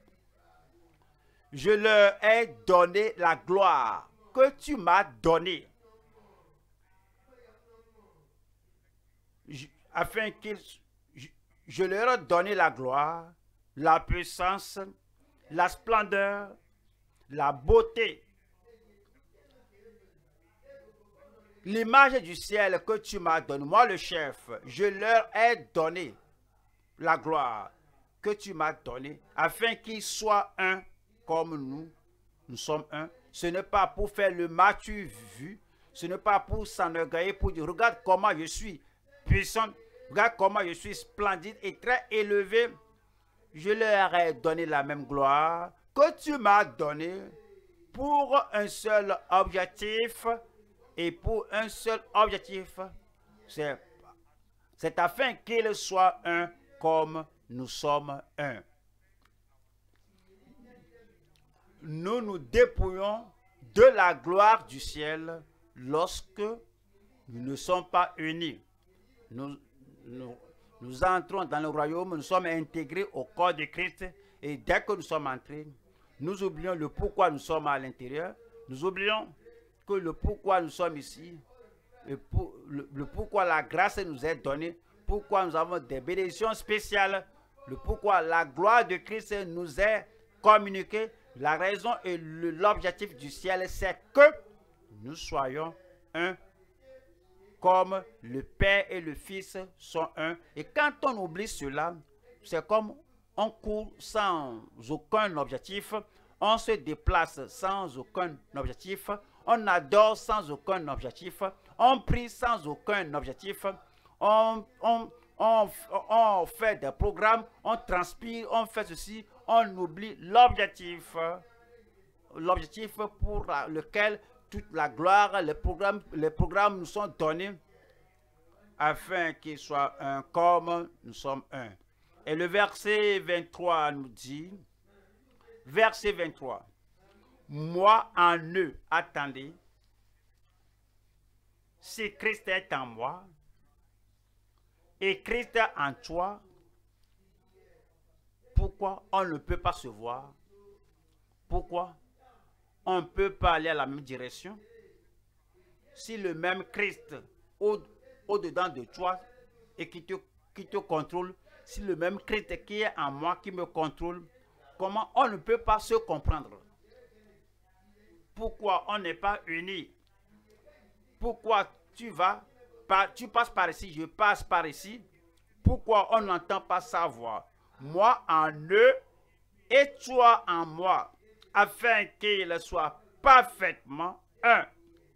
Je leur ai donné la gloire que tu m'as donnée, afin qu'ils, je, je leur ai donné la gloire, la puissance, la splendeur, la beauté, l'image du ciel que tu m'as donnée. Moi, le chef, je leur ai donné la gloire que tu m'as donnée, afin qu'ils soient un comme nous, nous sommes un. Ce n'est pas pour faire le m'as-tu vu, ce n'est pas pour s'enorgueillir, pour dire, regarde comment je suis puissant, regarde comment je suis splendide et très élevé. Je leur ai donné la même gloire que tu m'as donnée pour un seul objectif, et pour un seul objectif, c'est, c'est afin qu'ils soient un comme nous sommes un. Nous nous dépouillons de la gloire du ciel lorsque nous ne sommes pas unis. Nous, nous, nous entrons dans le royaume, nous sommes intégrés au corps de Christ, et dès que nous sommes entrés, nous oublions le pourquoi nous sommes à l'intérieur, nous oublions que le pourquoi nous sommes ici, et pour, le, le pourquoi la grâce nous est donnée, pourquoi nous avons des bénédictions spéciales, le pourquoi la gloire de Christ nous est communiquée. La raison et l'objectif du ciel, c'est que nous soyons un, comme le Père et le Fils sont un. Et quand on oublie cela, c'est comme on court sans aucun objectif, on se déplace sans aucun objectif, on adore sans aucun objectif, on prie sans aucun objectif, on, on, on, on fait des programmes, on transpire, on fait ceci, on oublie l'objectif, l'objectif pour lequel toute la gloire, les programmes, les programmes nous sont donnés, afin qu'ils soient un comme nous sommes un. Et le verset vingt-trois nous dit, verset vingt-trois, moi en eux, attendez, si Christ est en moi, et Christ en toi, pourquoi on ne peut pas se voir? Pourquoi on ne peut pas aller à la même direction? Si le même Christ au, au-dedans de toi et qui te, qui te contrôle, si le même Christ qui est en moi qui me contrôle, comment on ne peut pas se comprendre? Pourquoi on n'est pas unis? Pourquoi tu vas, par, tu passes par ici, je passe par ici. Pourquoi on n'entend pas sa voix? Moi en eux et toi en moi, afin qu'ils soient parfaitement un.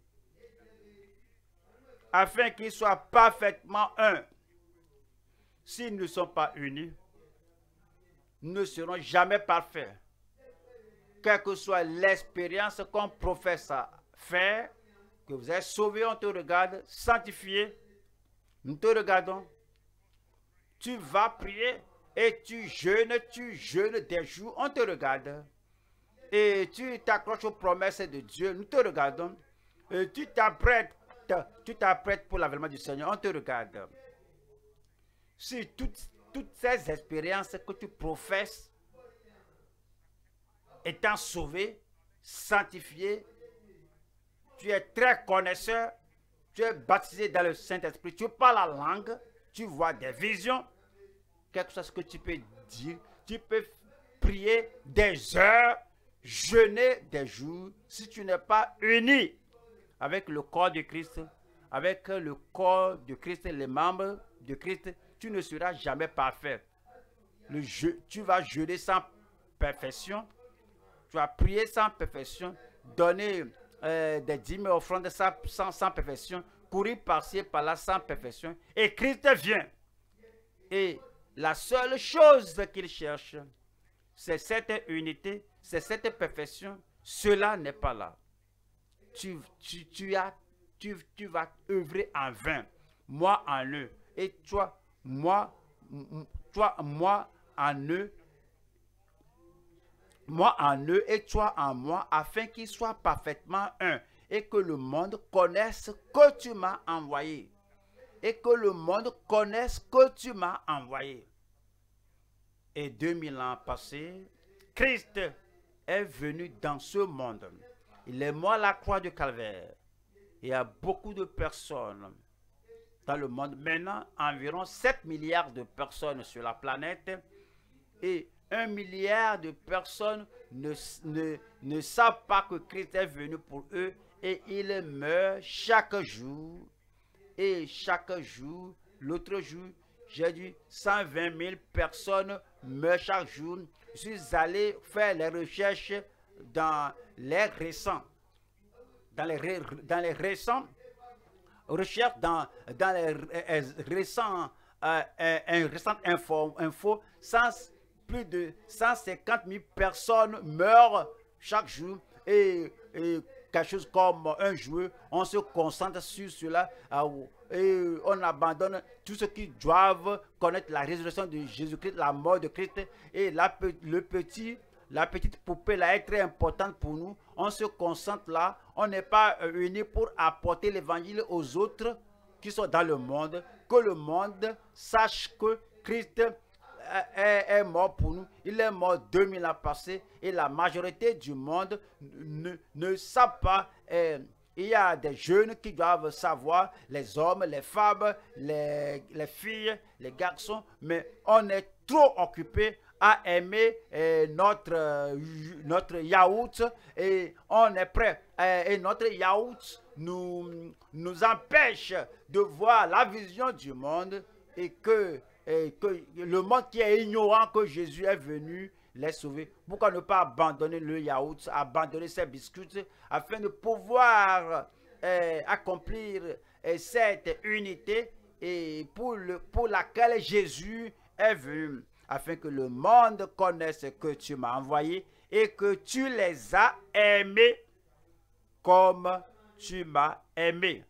Afin qu'ils soient parfaitement un. S'ils ne sont pas unis, nous ne serons jamais parfaits. Quelle que soit l'expérience qu'on professe à faire, que vous êtes sauvé, on te regarde, sanctifié, nous te regardons. Tu vas prier et tu jeûnes, tu jeûnes des jours, on te regarde. Et tu t'accroches aux promesses de Dieu, nous te regardons. Et tu t'apprêtes, tu t'apprêtes pour l'avènement du Seigneur, on te regarde. Si toutes, toutes ces expériences que tu professes, étant sauvé, sanctifié, tu es très connaisseur, tu es baptisé dans le Saint-Esprit, tu parles la langue, tu vois des visions, quelque chose que tu peux dire, tu peux prier des heures, jeûner des jours, si tu n'es pas uni avec le corps de Christ, avec le corps de Christ, les membres de Christ, tu ne seras jamais parfait. Le je, tu vas jeûner sans perfection, tu vas prier sans perfection, donner euh, des dîmes et offrandes sans, sans, sans perfection, courir par-ci et par-là sans perfection. Et Christ vient. Et la seule chose qu'il cherche, c'est cette unité, c'est cette perfection. Cela n'est pas là. Tu, tu, tu, as, tu, tu vas œuvrer en vain. Moi en eux. Et toi, moi, toi, moi en eux. Moi en eux et toi en moi, afin qu'ils soient parfaitement un, et que le monde connaisse que tu m'as envoyé. Et que le monde connaisse que tu m'as envoyé. Et deux mille ans passés, Christ est venu dans ce monde. Il est mort à la croix du Calvaire. Il y a beaucoup de personnes dans le monde. Maintenant, environ sept milliards de personnes sur la planète. Et un milliard de personnes ne, ne, ne savent pas que Christ est venu pour eux et il meurt chaque jour. Et chaque jour, l'autre jour, j'ai dit cent vingt mille personnes meurent chaque jour. Je suis allé faire les recherches dans les récents, dans les, ré, dans les récents recherches, dans, dans les euh, récents, euh, euh, récentes infos, info, sans plus de cent cinquante mille personnes meurent chaque jour et, et quelque chose comme un joueur, on se concentre sur cela et on abandonne tous ceux qui doivent connaître la résurrection de Jésus-Christ, la mort de Christ et la, le petit, la petite poupée là est très importante pour nous. On se concentre là, on n'est pas unis pour apporter l'évangile aux autres qui sont dans le monde, que le monde sache que Christ Est, est mort pour nous. Il est mort deux mille ans passés et la majorité du monde ne, ne savent pas. Eh, il y a des jeunes qui doivent savoir, les hommes, les femmes, les, les filles, les garçons, mais on est trop occupé à aimer eh, notre, notre yaourt et on est prêt. Eh, et notre yaourt nous, nous empêche de voir la vision du monde et que Et que le monde qui est ignorant que Jésus est venu les sauver. Pourquoi ne pas abandonner le yaourt, abandonner ces biscuits, afin de pouvoir euh, accomplir euh, cette unité et pour, le, pour laquelle Jésus est venu, afin que le monde connaisse que tu m'as envoyé et que tu les as aimés comme tu m'as aimé.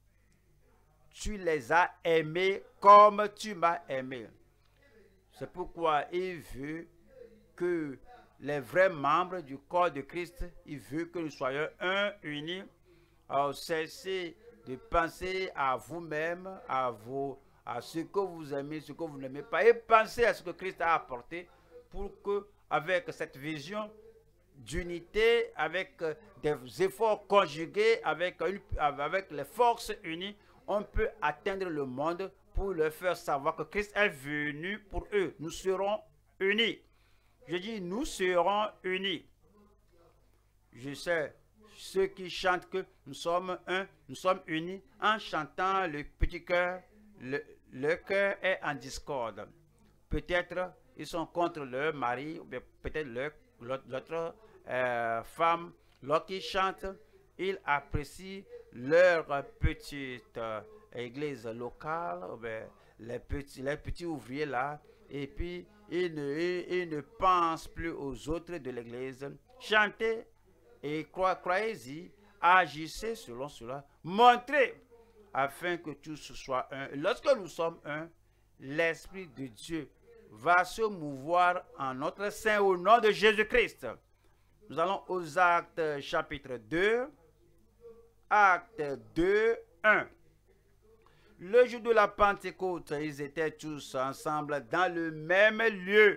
Tu les as aimés comme tu m'as aimé. C'est pourquoi il veut que les vrais membres du corps de Christ, il veut que nous soyons un, unis. Alors cessez de penser à vous-même, à vous, à ce que vous aimez, ce que vous n'aimez pas, et pensez à ce que Christ a apporté pour que, avec cette vision d'unité, avec des efforts conjugués, avec, une, avec les forces unies, on peut atteindre le monde pour leur faire savoir que Christ est venu pour eux. Nous serons unis. Je dis, nous serons unis. Je sais, ceux qui chantent que nous sommes un, nous sommes unis, en chantant le petit cœur, le, le cœur est en discorde. Peut-être ils sont contre leur mari, ou peut-être l'autre euh, femme. Lorsqu'ils chantent, ils apprécient leur petite euh, église locale, ou bien les, petits, les petits ouvriers là, et puis ils ne, ils, ils ne pensent plus aux autres de l'église. Chantez et croyez-y, agissez selon cela, montrez afin que tous soient un. Lorsque nous sommes un, l'Esprit de Dieu va se mouvoir en notre sein au nom de Jésus-Christ. Nous allons aux Actes chapitre deux. Actes deux, un. Le jour de la Pentecôte, ils étaient tous ensemble dans le même lieu.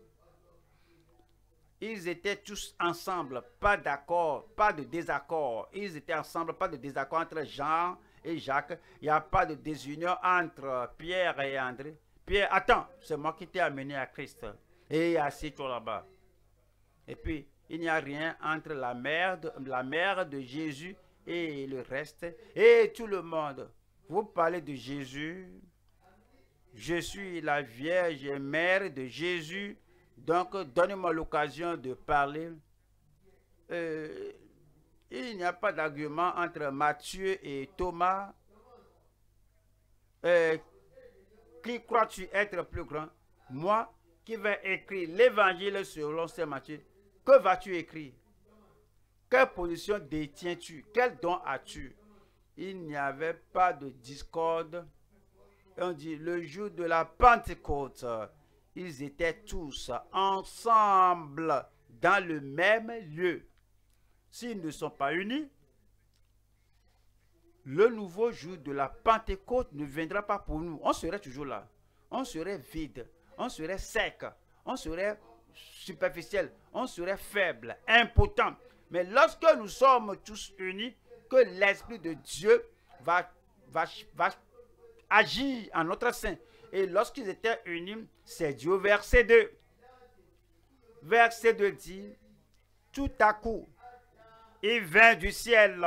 Ils étaient tous ensemble, pas d'accord, pas de désaccord. Ils étaient ensemble, pas de désaccord entre Jean et Jacques. Il n'y a pas de désunion entre Pierre et André. Pierre, attends, c'est moi qui t'ai amené à Christ. Et assis-toi là-bas. Et puis, il n'y a rien entre la mère, de, la mère de Jésus et le reste. Et tout le monde. Vous parlez de Jésus. Je suis la Vierge mère de Jésus. Donc, donnez-moi l'occasion de parler. Euh, il n'y a pas d'argument entre Matthieu et Thomas. Euh, qui crois-tu être plus grand? Moi qui vais écrire l'évangile selon saint Matthieu. Que vas-tu écrire? Quelle position détiens-tu? Quel don as-tu? Il n'y avait pas de discorde. On dit le jour de la Pentecôte. Ils étaient tous ensemble dans le même lieu. S'ils ne sont pas unis, le nouveau jour de la Pentecôte ne viendra pas pour nous. On serait toujours là. On serait vide. On serait sec. On serait superficiel. On serait faible, impotent. Mais lorsque nous sommes tous unis, que l'Esprit de Dieu va, va, va agir en notre sein. Et lorsqu'ils étaient unis, c'est Dieu. Verset deux. Verset deux dit, tout à coup, il vint du ciel.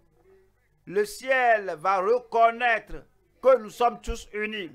Le ciel va reconnaître que nous sommes tous unis.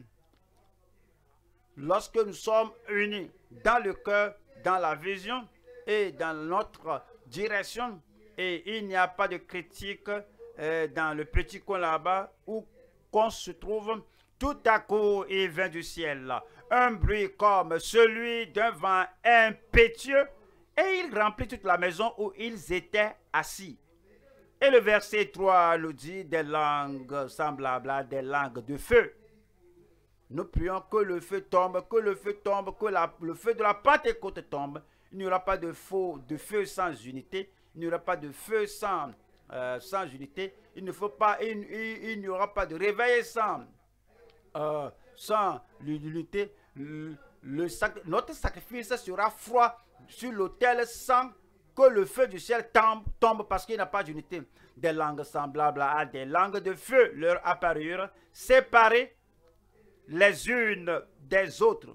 Lorsque nous sommes unis dans le cœur, dans la vision et dans notre direction, et il n'y a pas de critique euh, dans le petit coin là-bas où qu'on se trouve, tout à coup, il vint du ciel, un bruit comme celui d'un vent impétueux, et il remplit toute la maison où ils étaient assis. Et le verset trois nous dit des langues semblables à des langues de feu. Nous prions que le feu tombe, que le feu tombe, que la, le feu de la Pentecôte tombe. Il n'y aura pas de, faux, de feu sans unité. Il n'y aura pas de feu sans, euh, sans unité. Il ne faut pas, il, il, il n'y aura pas de réveil sans, euh, sans l'unité. Le, le sac, notre sacrifice sera froid sur l'autel sans que le feu du ciel tombe, tombe parce qu'il n'y a pas d'unité. Des langues semblables à des langues de feu leur apparurent, séparées les unes des autres,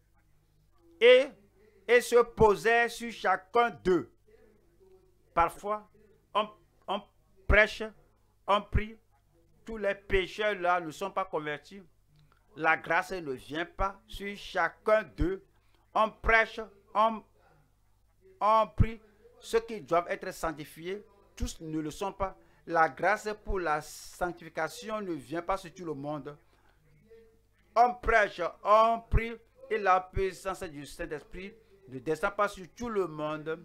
et, et se posaient sur chacun d'eux. Parfois, on, on prêche, on prie, tous les pécheurs là ne sont pas convertis. La grâce ne vient pas sur chacun d'eux. On prêche, on, on prie, ceux qui doivent être sanctifiés, tous ne le sont pas. La grâce pour la sanctification ne vient pas sur tout le monde. On prêche, on prie, et la puissance du Saint-Esprit ne descend pas sur tout le monde.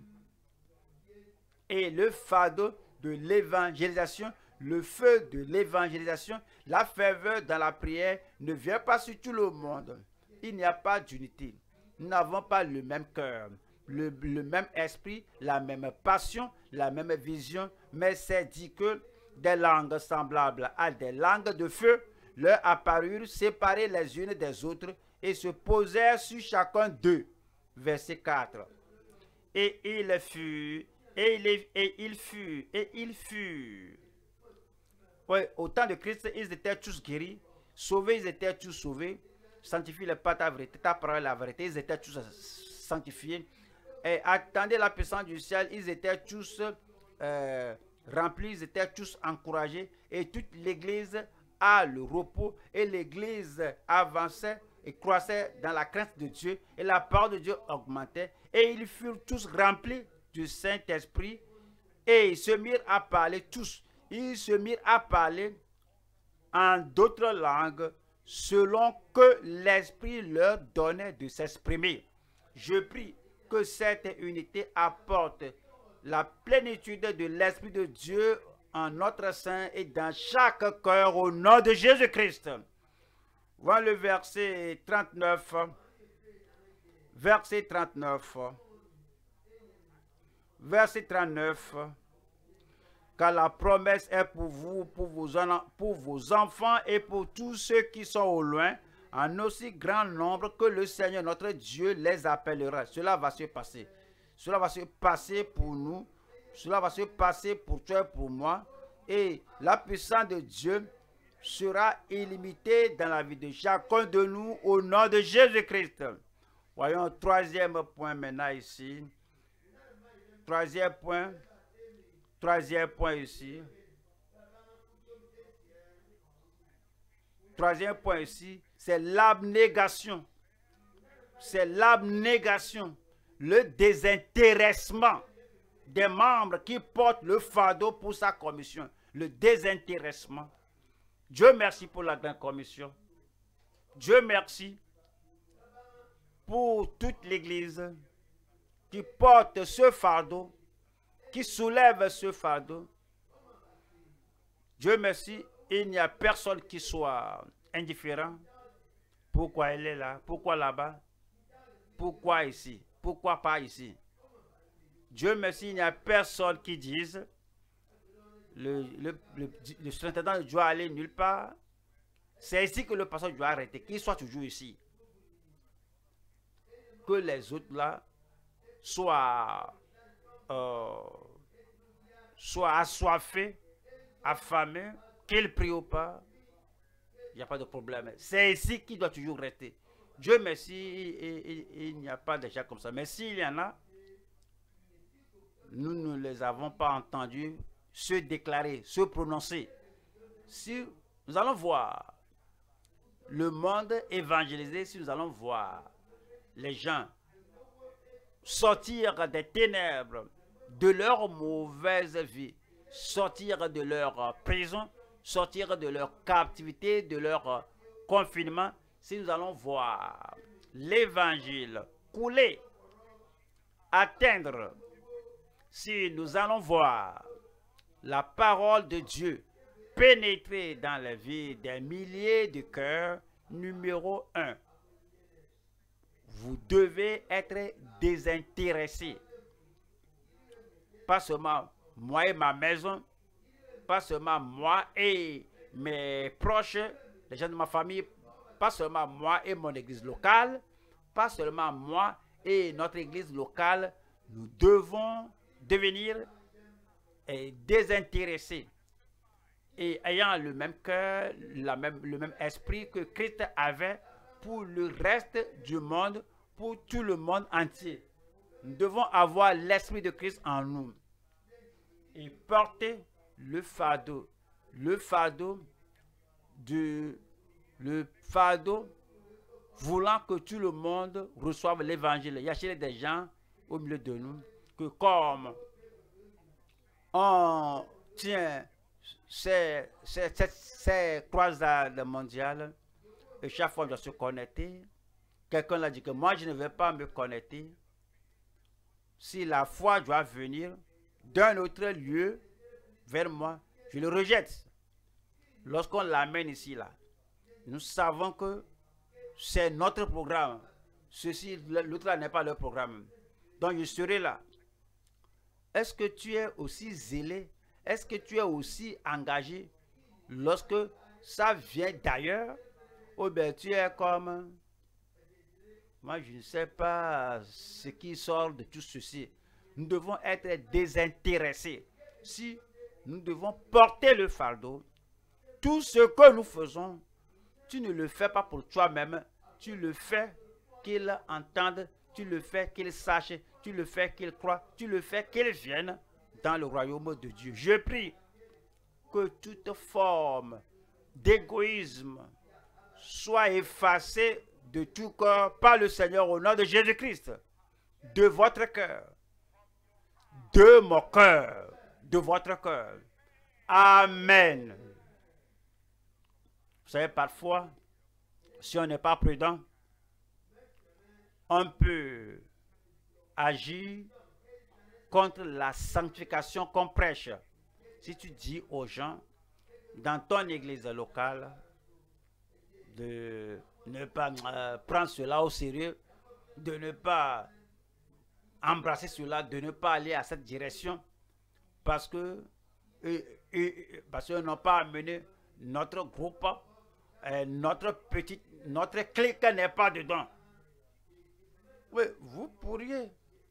Et le fardeau de l'évangélisation, le feu de l'évangélisation, la ferveur dans la prière ne vient pas sur tout le monde. Il n'y a pas d'unité. Nous n'avons pas le même cœur, le, le même esprit, la même passion, la même vision, mais c'est dit que des langues semblables à des langues de feu leur apparurent séparées les unes des autres et se posèrent sur chacun d'eux. Verset quatre. Et il fut, et il, et il fut, et il fut. Oui, au temps de Christ, ils étaient tous guéris, sauvés, ils étaient tous sauvés. Sanctifie le pas ta vérité, ta parole la vérité, ils étaient tous sanctifiés. Et attendez la puissance du ciel, ils étaient tous euh, remplis, ils étaient tous encouragés et toute l'église a le repos et l'église avançait et croissait dans la crainte de Dieu et la parole de Dieu augmentait et ils furent tous remplis du Saint-Esprit et ils se mirent à parler tous. Ils se mirent à parler en d'autres langues selon que l'Esprit leur donnait de s'exprimer. Je prie que cette unité apporte la plénitude de l'Esprit de Dieu en notre sein et dans chaque cœur au nom de Jésus-Christ. Voilà le verset trente-neuf. Verset trente-neuf. Verset trente-neuf. Car la promesse est pour vous, pour vos, pour vos enfants et pour tous ceux qui sont au loin, en aussi grand nombre que le Seigneur notre Dieu les appellera. Cela va se passer. Cela va se passer pour nous. Cela va se passer pour toi et pour moi. Et la puissance de Dieu sera illimitée dans la vie de chacun de nous au nom de Jésus-Christ. Voyons un troisième point maintenant ici. Troisième point. Troisième point ici. Troisième point ici, c'est l'abnégation. C'est l'abnégation, le désintéressement des membres qui portent le fardeau pour sa commission. Le désintéressement. Dieu merci pour la grande commission. Dieu merci pour toute l'Église qui porte ce fardeau, qui soulève ce fardeau. Dieu merci, il n'y a personne qui soit indifférent. Pourquoi elle est là? Pourquoi là-bas? Pourquoi ici? Pourquoi pas ici? Dieu merci, il n'y a personne qui dise le, le, le, le surintendant doit aller nulle part. C'est ici que le pasteur doit arrêter, qu'il soit toujours ici. Que les autres là soient, euh, soient assoiffés, affamés, qu'ils prient ou pas. Il n'y a pas de problème. C'est ici qu'il doit toujours rester. Dieu merci, il, il, il n'y a pas de gens comme ça. Mais s'il y en a, nous ne les avons pas entendus se déclarer, se prononcer. Si nous allons voir le monde évangélisé, si nous allons voir les gens sortir des ténèbres, de leur mauvaise vie, sortir de leur prison, sortir de leur captivité, de leur confinement, si nous allons voir l'évangile couler, atteindre, si nous allons voir la parole de Dieu pénétrer dans la vie des milliers de cœurs, numéro un, vous devez être désintéressé. Pas seulement moi et ma maison, pas seulement moi et mes proches, les gens de ma famille, pas seulement moi et mon église locale, pas seulement moi et notre église locale, nous devons devenir et désintéressés et ayant le même cœur, la même, le même esprit que Christ avait pour le reste du monde, pour tout le monde entier. Nous devons avoir l'esprit de Christ en nous et porter le fardeau, le fardeau de, le fardeau voulant que tout le monde reçoive l'évangile. Il y a des gens au milieu de nous que comme on tient ces, ces, ces, ces croisades mondiales et chaque fois on doit se connecter, quelqu'un a dit que moi je ne vais pas me connecter. Si la foi doit venir d'un autre lieu vers moi, je le rejette. Lorsqu'on l'amène ici, là, nous savons que c'est notre programme. Ceci, l'autre là n'est pas leur programme. Donc je serai là. Est-ce que tu es aussi zélé? Est-ce que tu es aussi engagé lorsque ça vient d'ailleurs? Ou bien tu es comme... Moi, je ne sais pas ce qui sort de tout ceci. Nous devons être désintéressés. Si nous devons porter le fardeau, tout ce que nous faisons, tu ne le fais pas pour toi-même. Tu le fais qu'ils entendent, tu le fais qu'ils sachent, tu le fais qu'ils croient, tu le fais qu'ils viennent dans le royaume de Dieu. Je prie que toute forme d'égoïsme soit effacée de tout cœur par le Seigneur au nom de Jésus-Christ, de votre cœur, de mon cœur, de votre cœur. Amen. Vous savez, parfois, si on n'est pas prudent, on peut agir contre la sanctification qu'on prêche. Si tu dis aux gens, dans ton église locale, de ne pas euh, prendre cela au sérieux, de ne pas embrasser cela, de ne pas aller à cette direction, parce que et, et, parce qu'ils n'ont pas amené notre groupe, euh, notre petite, notre clique n'est pas dedans. Oui, vous pourriez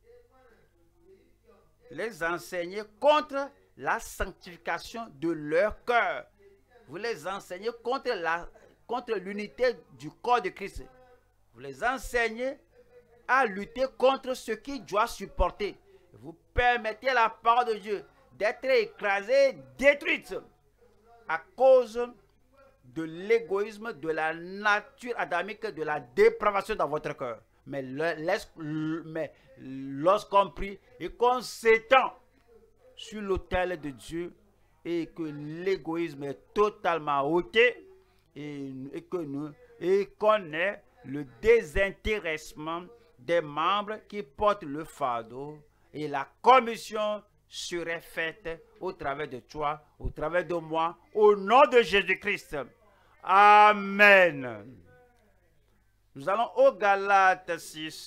les enseigner contre la sanctification de leur cœur. Vous les enseignez contre la contre l'unité du corps de Christ. Vous les enseignez à lutter contre ce qui doit supporter. Vous permettez à la parole de Dieu d'être écrasée, détruite à cause de l'égoïsme, de la nature adamique, de la dépravation dans votre cœur. Mais, mais lorsqu'on prie et qu'on s'étend sur l'autel de Dieu et que l'égoïsme est totalement ôté et, et que nous et qu'on ait le désintéressement des membres qui portent le fardeau, et la commission serait faite au travers de toi, au travers de moi, au nom de Jésus-Christ. Amen. Nous allons au Galates six.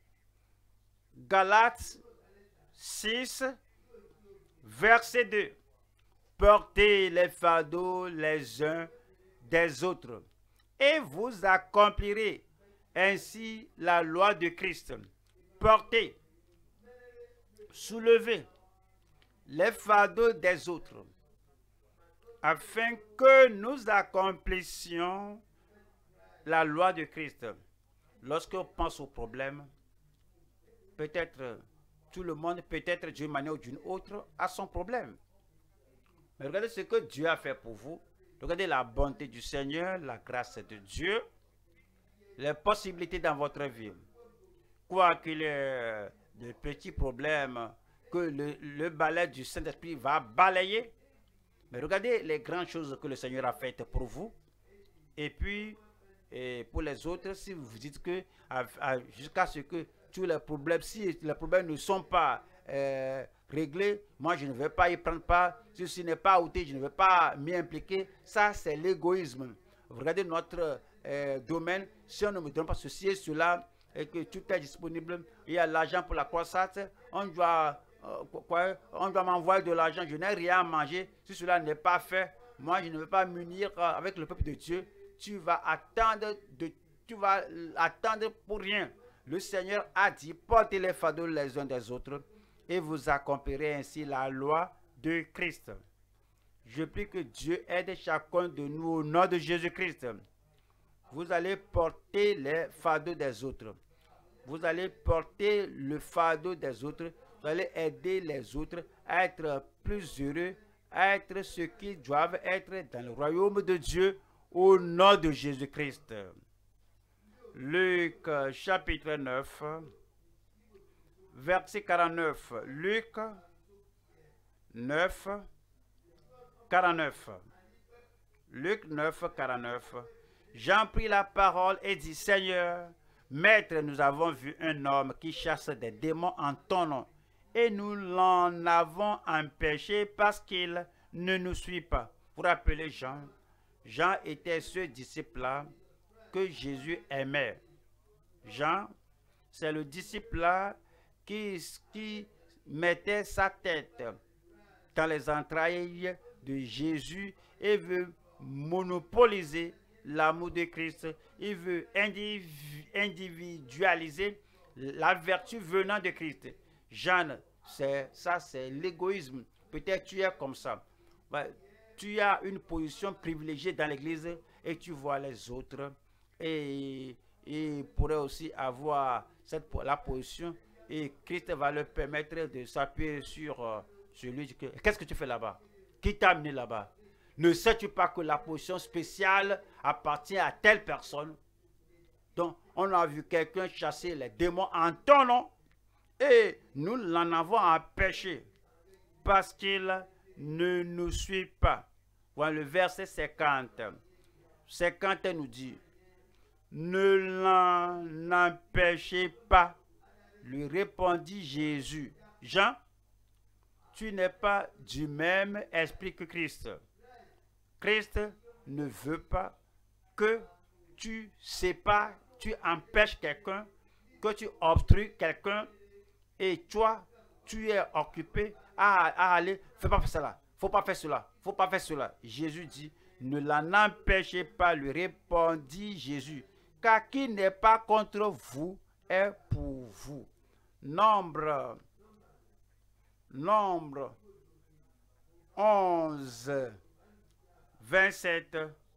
Galates six, verset deux. Portez les fardeaux les uns des autres, et vous accomplirez ainsi la loi de Christ. Portez, soulevez les fardeaux des autres, afin que nous accomplissions la loi de Christ. Lorsqu'on pense au problème, peut-être tout le monde, peut-être d'une manière ou d'une autre, a son problème. Mais regardez ce que Dieu a fait pour vous. Regardez la bonté du Seigneur, la grâce de Dieu, les possibilités dans votre vie. Quoi qu'il y ait de petits problèmes que le, le balai du Saint-Esprit va balayer, mais regardez les grandes choses que le Seigneur a faites pour vous. Et puis, et pour les autres, si vous dites que jusqu'à ce que tous les problèmes, si les problèmes ne sont pas euh, réglés, moi je ne vais pas y prendre part. Si ce n'est pas ôté, je ne vais pas m'y impliquer. Ça, c'est l'égoïsme. Regardez notre euh, domaine. Si on ne me donne pas ceci et cela, et que tout est disponible, il y a l'argent pour la croissance, on doit, euh, quoi, on doit m'envoyer de l'argent, je n'ai rien à manger. Si cela n'est pas fait, moi je ne vais pas m'unir euh, avec le peuple de Dieu. Tu vas attendre, de, tu vas attendre pour rien. Le Seigneur a dit, portez les fardeaux les uns des autres et vous accomplirez ainsi la loi de Christ. Je prie que Dieu aide chacun de nous au nom de Jésus-Christ. Vous allez porter les fardeaux des autres. Vous allez porter le fardeau des autres. Vous allez aider les autres à être plus heureux, à être ceux qui doivent être dans le royaume de Dieu au nom de Jésus-Christ. Luc chapitre neuf, verset quarante-neuf. Luc neuf, quarante-neuf. Luc neuf, quarante-neuf. Jean prit la parole et dit, Seigneur, Maître, nous avons vu un homme qui chasse des démons en ton nom, et nous l'en avons empêché parce qu'il ne nous suit pas. Vous rappelez Jean? Jean était ce disciple-là que Jésus aimait. Jean, c'est le disciple-là qui, qui mettait sa tête dans les entrailles de Jésus et veut monopoliser l'amour de Christ. Il veut individualiser la vertu venant de Christ. Jean, ça c'est l'égoïsme. Peut-être tu es comme ça. Tu as une position privilégiée dans l'église et tu vois les autres. Et il pourrait aussi avoir cette, la position et Christ va leur permettre de s'appuyer sur, Je lui dis que, qu'est-ce que tu fais là-bas? Qui t'a amené là-bas? Ne sais-tu pas que la position spéciale appartient à telle personne? Donc, on a vu quelqu'un chasser les démons en ton nom et nous l'en avons empêché parce qu'il ne nous suit pas. Voilà le verset cinquante. cinquante nous dit, ne l'en empêchez pas, lui répondit Jésus. Jean, tu n'es pas du même esprit que Christ. Christ ne veut pas que tu sépares, tu empêches quelqu'un, que tu obstrues quelqu'un et toi, tu es occupé à, à aller, fais pas cela, faut pas faire cela, faut pas faire cela. Jésus dit, ne l'en empêchez pas, lui répondit Jésus, car qui n'est pas contre vous est pour vous. Nombre, nombre onze, vingt-sept.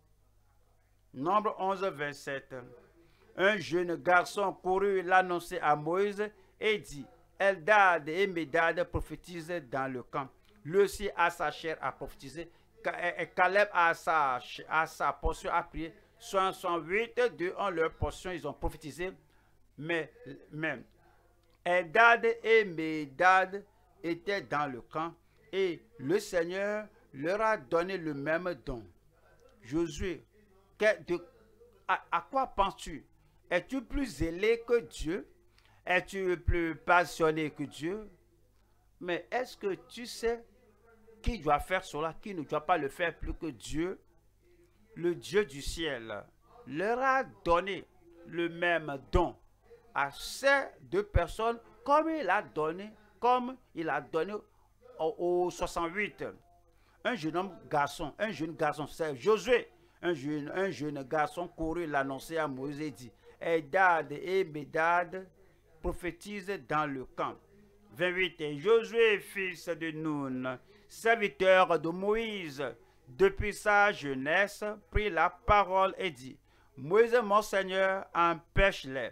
Nombre onze, vingt-sept. Un jeune garçon courut l'annoncer à Moïse et dit, Eldad et Médad prophétisent dans le camp. Lui aussi a sa chair à prophétiser. Caleb a sa, a sa portion à prier. soixante-huit d'eux ont leur portion, ils ont prophétisé. Mais même Eldad et Médad étaient dans le camp et le Seigneur leur a donné le même don. Josué, de, à, à quoi penses-tu? Es-tu plus zélé que Dieu? Es-tu plus passionné que Dieu? Mais est-ce que tu sais qui doit faire cela, qui ne doit pas le faire plus que Dieu? Le Dieu du ciel leur a donné le même don à ces deux personnes comme il a donné, comme il a donné aux soixante-huit. Un jeune homme garçon, un jeune garçon, c'est Josué, un jeune, un jeune garçon courut l'annoncer à Moïse et dit, Eldad et Médad prophétisent dans le camp. vingt-huit. Et Josué, fils de Nun, serviteur de Moïse, depuis sa jeunesse, prit la parole et dit, Moïse, mon Seigneur, empêche-les.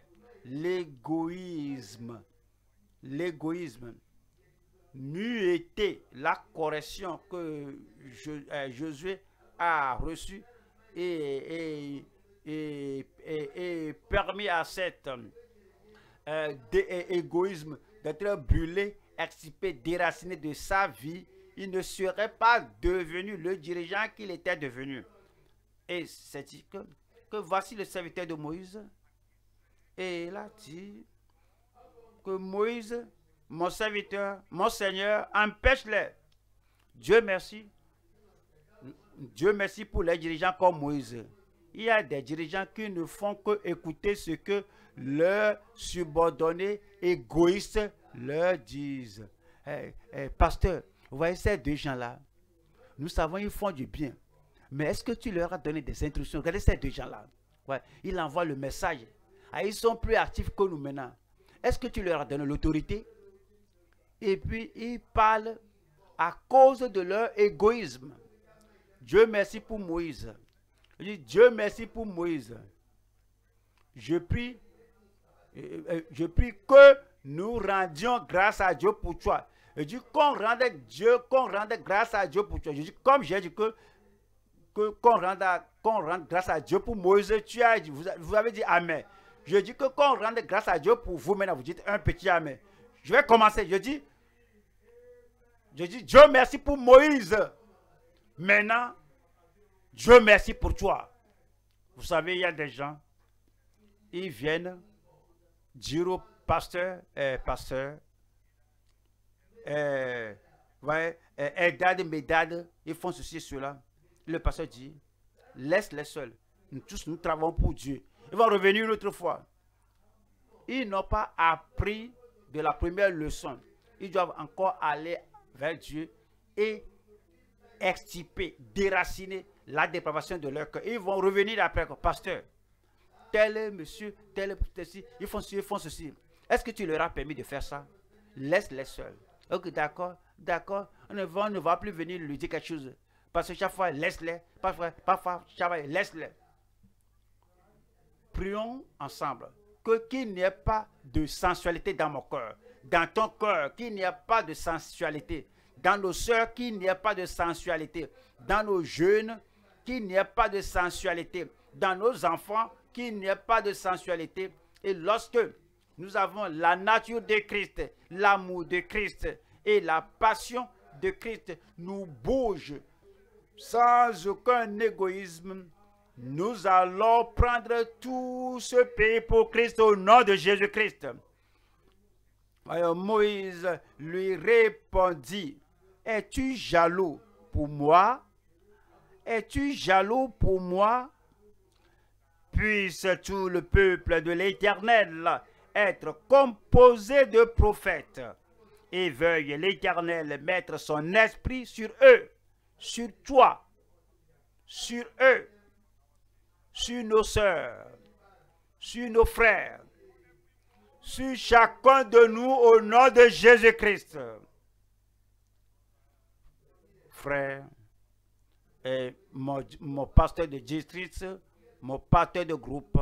L'égoïsme, l'égoïsme n'eût été la correction que je, euh, Josué a reçue et, et, et, et, et permis à cet euh, égoïsme d'être brûlé, extirpé, déraciné de sa vie, il ne serait pas devenu le dirigeant qu'il était devenu. Et c'est dit que, que voici le serviteur de Moïse. Et il a dit que Moïse, mon serviteur, mon Seigneur, empêche-les. Dieu merci. Dieu merci pour les dirigeants comme Moïse. Il y a des dirigeants qui ne font que écouter ce que leurs subordonnés égoïstes leur disent. Hey, hey, pasteur, vous voyez ces deux gens-là, nous savons ils font du bien. Mais est-ce que tu leur as donné des instructions? Regardez ces deux gens-là. Ouais, ils envoient le message. Ah, ils sont plus actifs que nous maintenant. Est-ce que tu leur as donné l'autorité? Et puis, ils parlent à cause de leur égoïsme. Dieu merci pour Moïse. Je dis, Dieu merci pour Moïse. Je prie, je prie que nous rendions grâce à Dieu pour toi. Je dis qu'on rende Dieu, qu'on rende grâce à Dieu pour toi. Je dis, comme j'ai dit que qu'on rende, qu'on rende grâce à Dieu pour Moïse, tu as dit, vous, vous avez dit Amen. Je dis que qu'on rende grâce à Dieu pour vous, maintenant vous dites un petit Amen. Je vais commencer. Je dis, je dis Dieu merci pour Moïse. Maintenant, Dieu merci pour toi. Vous savez, il y a des gens, ils viennent dire au pasteur, eh, pasteur, eh, ouais, eh, Eldad, Médad, ils font ceci, cela. Le pasteur dit, laisse-les seuls. Nous tous, nous travaillons pour Dieu. Ils vont revenir une autre fois. Ils n'ont pas appris de la première leçon. Ils doivent encore aller vers Dieu et extirper, déraciner la dépravation de leur cœur. Ils vont revenir après, pasteur, tel monsieur, tel ceci, ils font ceci, ils font ceci. Est-ce que tu leur as permis de faire ça? Laisse-les seuls. Ok, d'accord, d'accord. On ne va, on ne va plus venir lui dire quelque chose. Parce que chaque fois, laisse-les. Parfois, parfois, chaque fois, laisse-les. Prions ensemble. Que qu'il n'y ait pas de sensualité dans mon cœur. Dans ton cœur, qu'il n'y ait pas de sensualité. dans nos sœurs, qu'il n'y ait pas de sensualité. Dans nos jeunes, qu'il n'y ait pas de sensualité. Dans nos enfants, qu'il n'y ait pas de sensualité. Et lorsque nous avons la nature de Christ, l'amour de Christ et la passion de Christ nous bouge sans aucun égoïsme, nous allons prendre tout ce pays pour Christ au nom de Jésus-Christ. Alors Moïse lui répondit, es-tu jaloux pour moi? Es-tu jaloux pour moi? Puisse tout le peuple de l'Éternel être composé de prophètes, et veuille l'Éternel mettre son esprit sur eux, sur toi, sur eux, sur nos sœurs, sur nos frères, sur chacun de nous au nom de Jésus-Christ. Frère, et mon, mon pasteur de district, mon pasteur de groupe,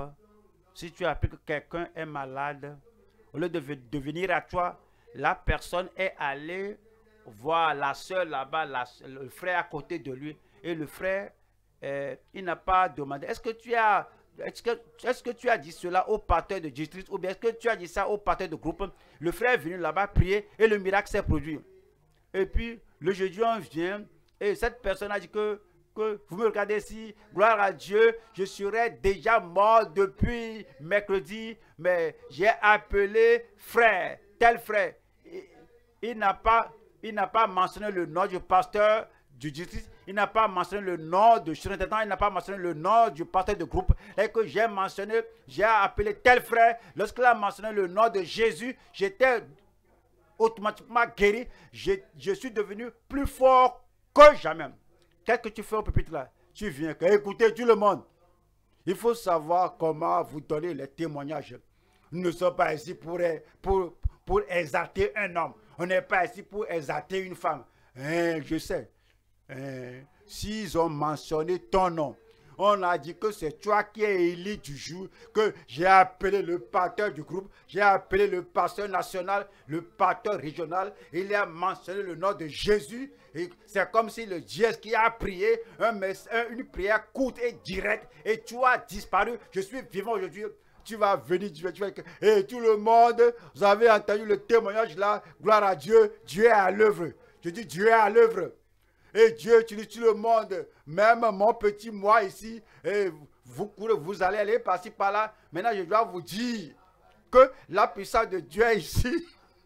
si tu appris que quelqu'un est malade, au lieu de, de venir à toi, la personne est allée voir la soeur là-bas, le frère à côté de lui, et le frère, euh, il n'a pas demandé, est-ce que tu as est-ce que, est-ce que tu as dit cela au pasteur de district, ou bien est-ce que tu as dit ça au pasteur de groupe? Le frère est venu là-bas prier, et le miracle s'est produit. Et puis, le jeudi, on vient, et cette personne a dit que, que vous me regardez ici, gloire à Dieu, je serais déjà mort depuis mercredi, mais j'ai appelé frère, tel frère. Il, il n'a pas, il n'a pas mentionné le nom du pasteur du district, il n'a pas mentionné le nom de surintendant, il n'a pas mentionné le nom du pasteur de groupe, et que j'ai mentionné, j'ai appelé tel frère. Lorsqu'il a mentionné le nom de Jésus, j'étais automatiquement guéri, je, je suis devenu plus fort que jamais. Qu'est-ce que tu fais au pupitre là? Tu viens, écoutez tout le monde. Il faut savoir comment vous donner les témoignages. Nous ne sommes pas ici pour, pour, pour exalter un homme. On n'est pas ici pour exalter une femme. Hein, je sais. Hein, s'ils ont mentionné ton nom, on a dit que c'est toi qui es élu du jour, que j'ai appelé le pasteur du groupe, j'ai appelé le pasteur national, le pasteur régional, il a mentionné le nom de Jésus, et c'est comme si le Dieu qui a prié, un, un, une prière courte et directe, et tu as disparu, je suis vivant aujourd'hui. Tu vas venir, tu vas, tu vas, et tout le monde, vous avez entendu le témoignage là, gloire à Dieu, Dieu est à l'œuvre. Je dis Dieu est à l'œuvre. Et Dieu utilise tout le monde, même mon petit moi ici, et vous courez, vous allez aller par-ci par-là. Maintenant, je dois vous dire que la puissance de Dieu est ici.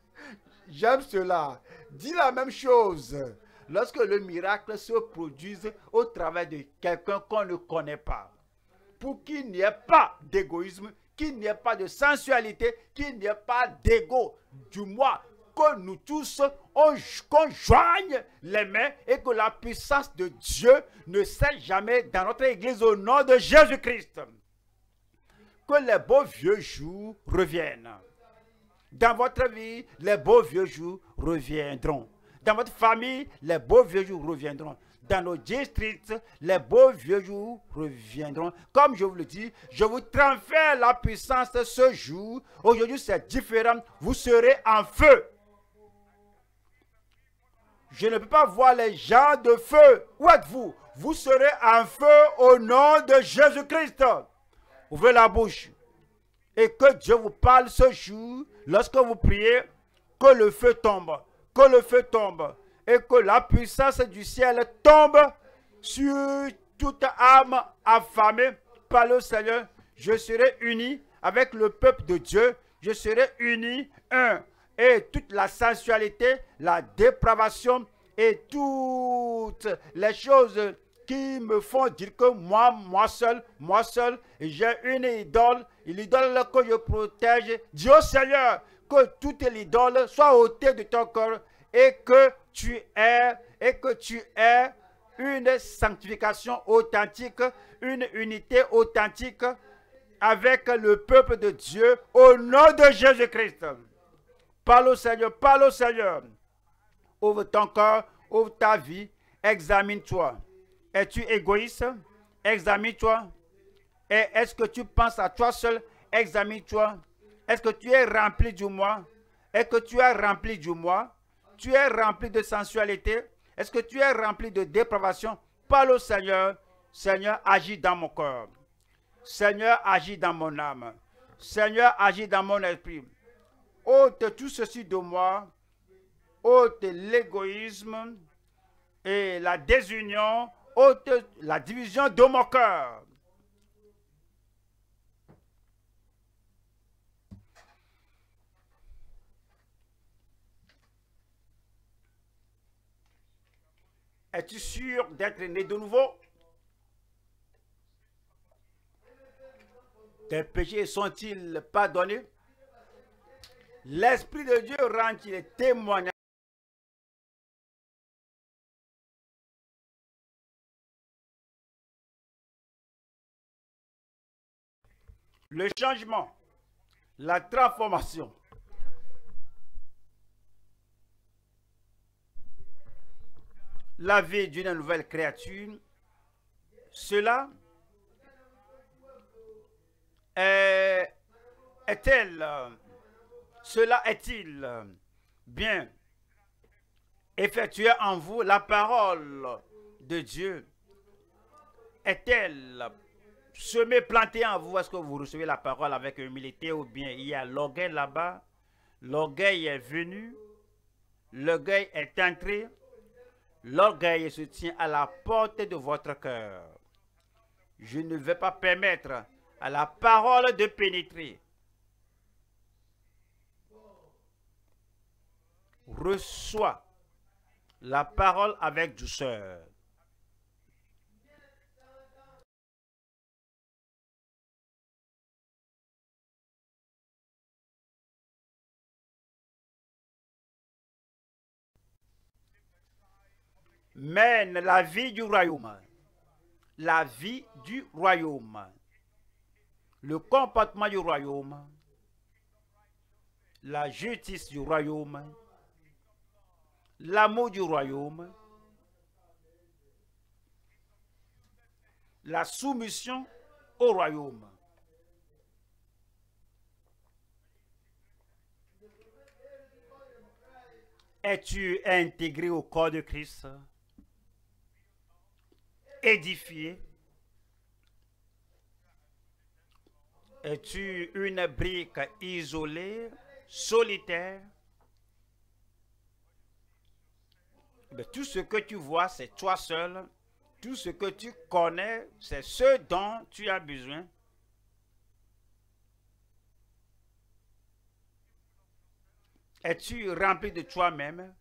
J'aime cela. Dis la même chose. Lorsque le miracle se produise au travers de quelqu'un qu'on ne connaît pas, pour qu'il n'y ait pas d'égoïsme, qu'il n'y ait pas de sensualité, qu'il n'y ait pas d'ego, du moi, que nous tous, on, qu'on joigne les mains et que la puissance de Dieu ne cesse jamais dans notre église au nom de Jésus-Christ. Que les beaux vieux jours reviennent. Dans votre vie, les beaux vieux jours reviendront. Dans votre famille, les beaux vieux jours reviendront. Dans nos districts, les beaux vieux jours reviendront. Comme je vous le dis, je vous transfère la puissance de ce jour. Aujourd'hui, c'est différent. Vous serez en feu. Je ne peux pas voir les gens de feu. Où êtes-vous? Vous serez en feu au nom de Jésus-Christ. Ouvrez la bouche. Et que Dieu vous parle ce jour, lorsque vous priez, que le feu tombe. Que le feu tombe. Et que la puissance du ciel tombe sur toute âme affamée par le Seigneur. Je serai uni avec le peuple de Dieu. Je serai uni, un. Et toute la sensualité, la dépravation et toutes les choses qui me font dire que moi, moi seul, moi seul, j'ai une idole, l'idole que je protège. Dis au Seigneur que toute l'idole soit ôtée de ton corps et que tu aies, et que tu aies une sanctification authentique, une unité authentique avec le peuple de Dieu au nom de Jésus-Christ. Parle au Seigneur, parle au Seigneur. Ouvre ton corps, ouvre ta vie, examine-toi. Es-tu égoïste? Examine-toi. Et est-ce que tu penses à toi seul? Examine-toi. Est-ce que tu es rempli du moi? Est-ce que tu es rempli du moi? tu es rempli de sensualité? Est-ce que tu es rempli de dépravation? Parle au Seigneur. Seigneur, agis dans mon corps. Seigneur, agis dans mon âme. Seigneur, agis dans mon esprit. Ôte tout ceci de moi. Ôte l'égoïsme et la désunion. Ôte la division de mon cœur. Es-tu sûr d'être né de nouveau? Tes péchés sont-ils pardonnés? L'Esprit de Dieu rend-il témoignage? Le changement, la transformation. La vie d'une nouvelle créature, cela est, est-elle, cela est-il bien effectué en vous? La parole de Dieu est-elle semée, plantée en vous? Est-ce que vous recevez la parole avec humilité ou bien il y a l'orgueil là-bas? L'orgueil est venu, l'orgueil est entré. L'orgueil se tient à la porte de votre cœur. Je ne vais pas permettre à la parole de pénétrer. Reçois la parole avec douceur. Mène la vie du royaume. La vie du royaume. Le comportement du royaume. La justice du royaume. L'amour du royaume. La soumission au royaume. Es-tu intégré au corps de Christ? Édifié? Es-tu une brique isolée, solitaire? Mais tout ce que tu vois, c'est toi seul. Tout ce que tu connais, c'est ce dont tu as besoin. Es-tu rempli de toi-même?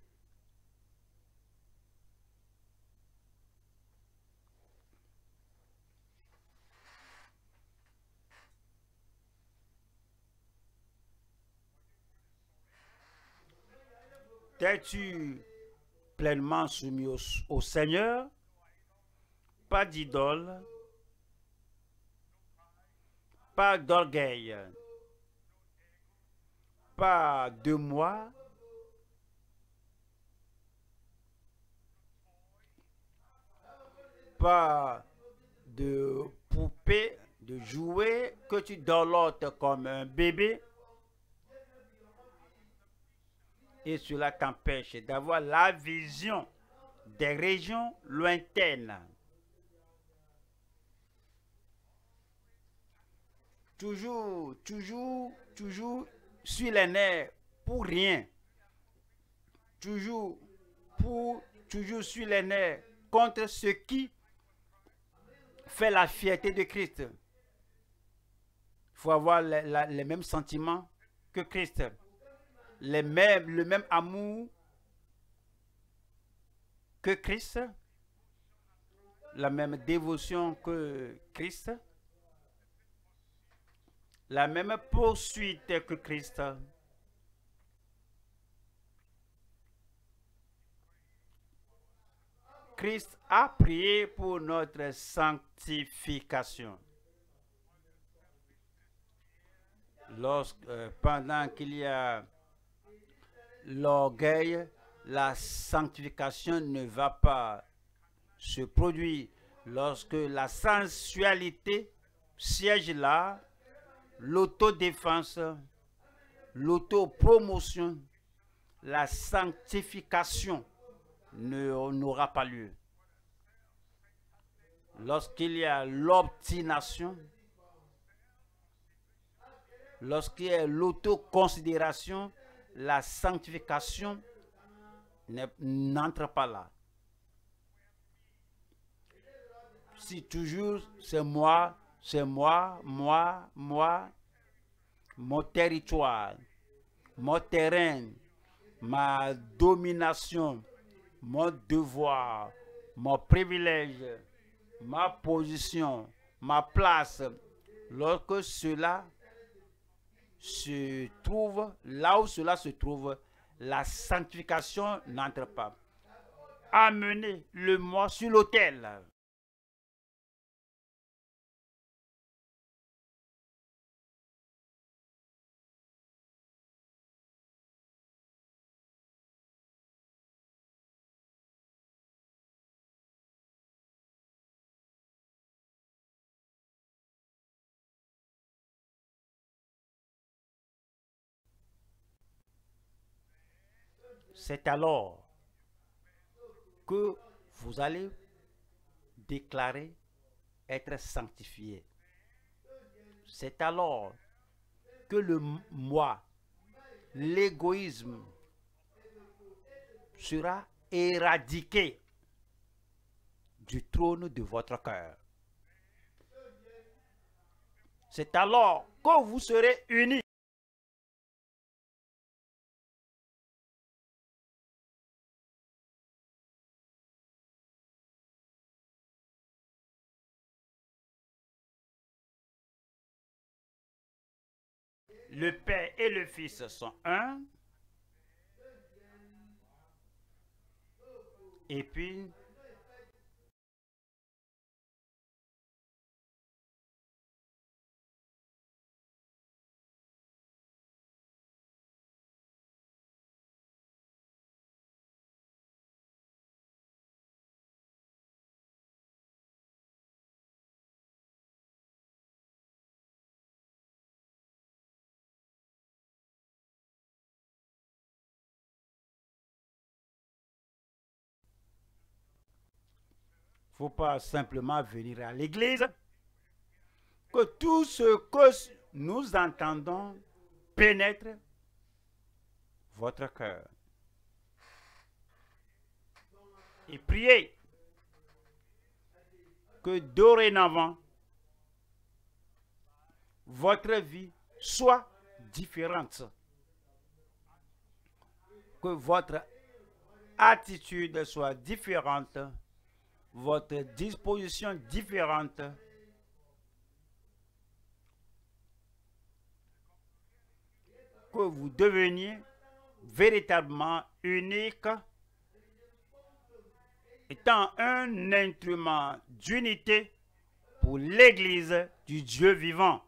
T'es-tu pleinement soumis au, au Seigneur? Pas d'idole, pas d'orgueil, pas de moi, pas de poupée, de jouet que tu dorlotes comme un bébé. Et cela t'empêche d'avoir la vision des régions lointaines. Toujours, toujours, toujours sur les nerfs pour rien. Toujours, pour, toujours sur les nerfs contre ce qui fait la fierté de Christ. Il faut avoir les, la, les mêmes sentiments que Christ. Les mêmes, le même amour que Christ, la même dévotion que Christ, la même poursuite que Christ. Christ a prié pour notre sanctification. Lorsque, euh, pendant qu'il y a l'orgueil, la sanctification ne va pas se produire. Lorsque la sensualité siège là, l'autodéfense, l'autopromotion, la sanctification n'aura pas lieu. Lorsqu'il y a l'obstination, lorsqu'il y a l'autoconsidération, la sanctification n'entre pas là. Si toujours c'est moi, c'est moi, moi, moi, mon territoire, mon terrain, ma domination, mon devoir, mon privilège, ma position, ma place, lorsque cela se trouve, là où cela se trouve, la sanctification n'entre pas. Amenez le moi sur l'autel. C'est alors que vous allez déclarer être sanctifié. C'est alors que le moi, l'égoïsme sera éradiqué du trône de votre cœur. C'est alors que vous serez unis. Le Père et le Fils sont un. Et puis, il ne faut pas simplement venir à l'église, que tout ce que nous entendons pénètre votre cœur. Et priez que dorénavant, votre vie soit différente. Que votre attitude soit différente, votre disposition différente. Que vous deveniez véritablement unique, étant un instrument d'unité pour l'Église du Dieu vivant.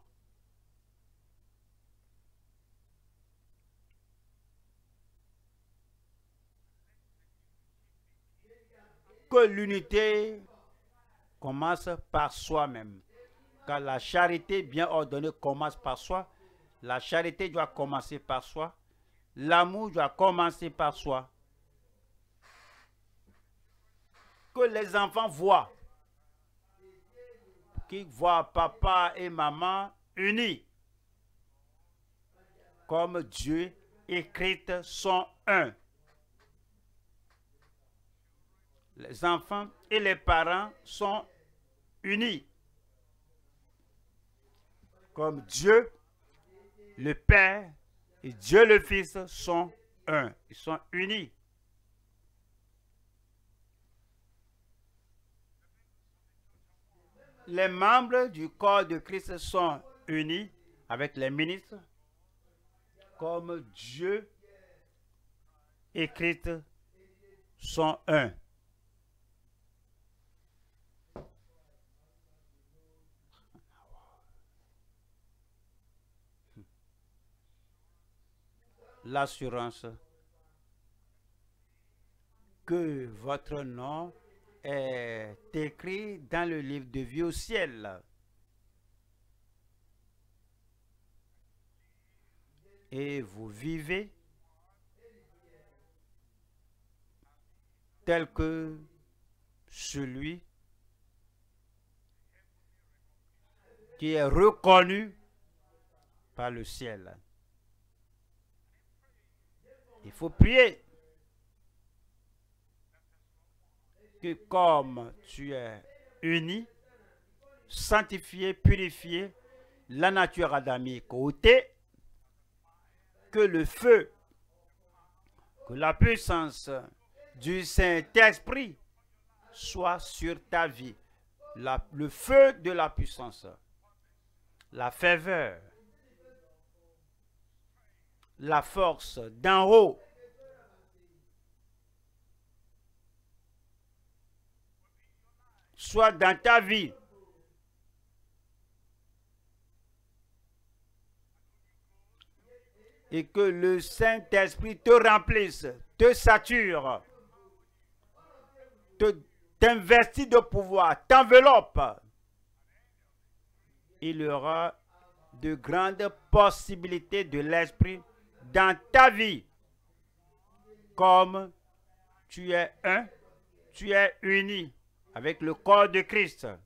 Que l'unité commence par soi-même. Car la charité bien ordonnée commence par soi. La charité doit commencer par soi. L'amour doit commencer par soi. Que les enfants voient. Qu'ils voient papa et maman unis. Comme Dieu et Christ sont un. Les enfants et les parents sont unis. Comme Dieu, le Père et Dieu le Fils sont un. Ils sont unis. Les membres du corps de Christ sont unis avec les ministres. Comme Dieu et Christ sont un. L'assurance que votre nom est écrit dans le livre de vie au ciel. Et vous vivez tel que celui qui est reconnu par le ciel. Il faut prier que comme tu es uni, sanctifié, purifié, la nature adamique ôtée, que le feu, que la puissance du Saint-Esprit soit sur ta vie. La, le feu de la puissance, la ferveur, la force d'en haut soit dans ta vie. Et que le Saint-Esprit te remplisse, te sature, te, t'investit de pouvoir, t'enveloppe. Il y aura de grandes possibilités de l'Esprit dans ta vie. Comme tu es un, tu es uni avec le corps de Christ.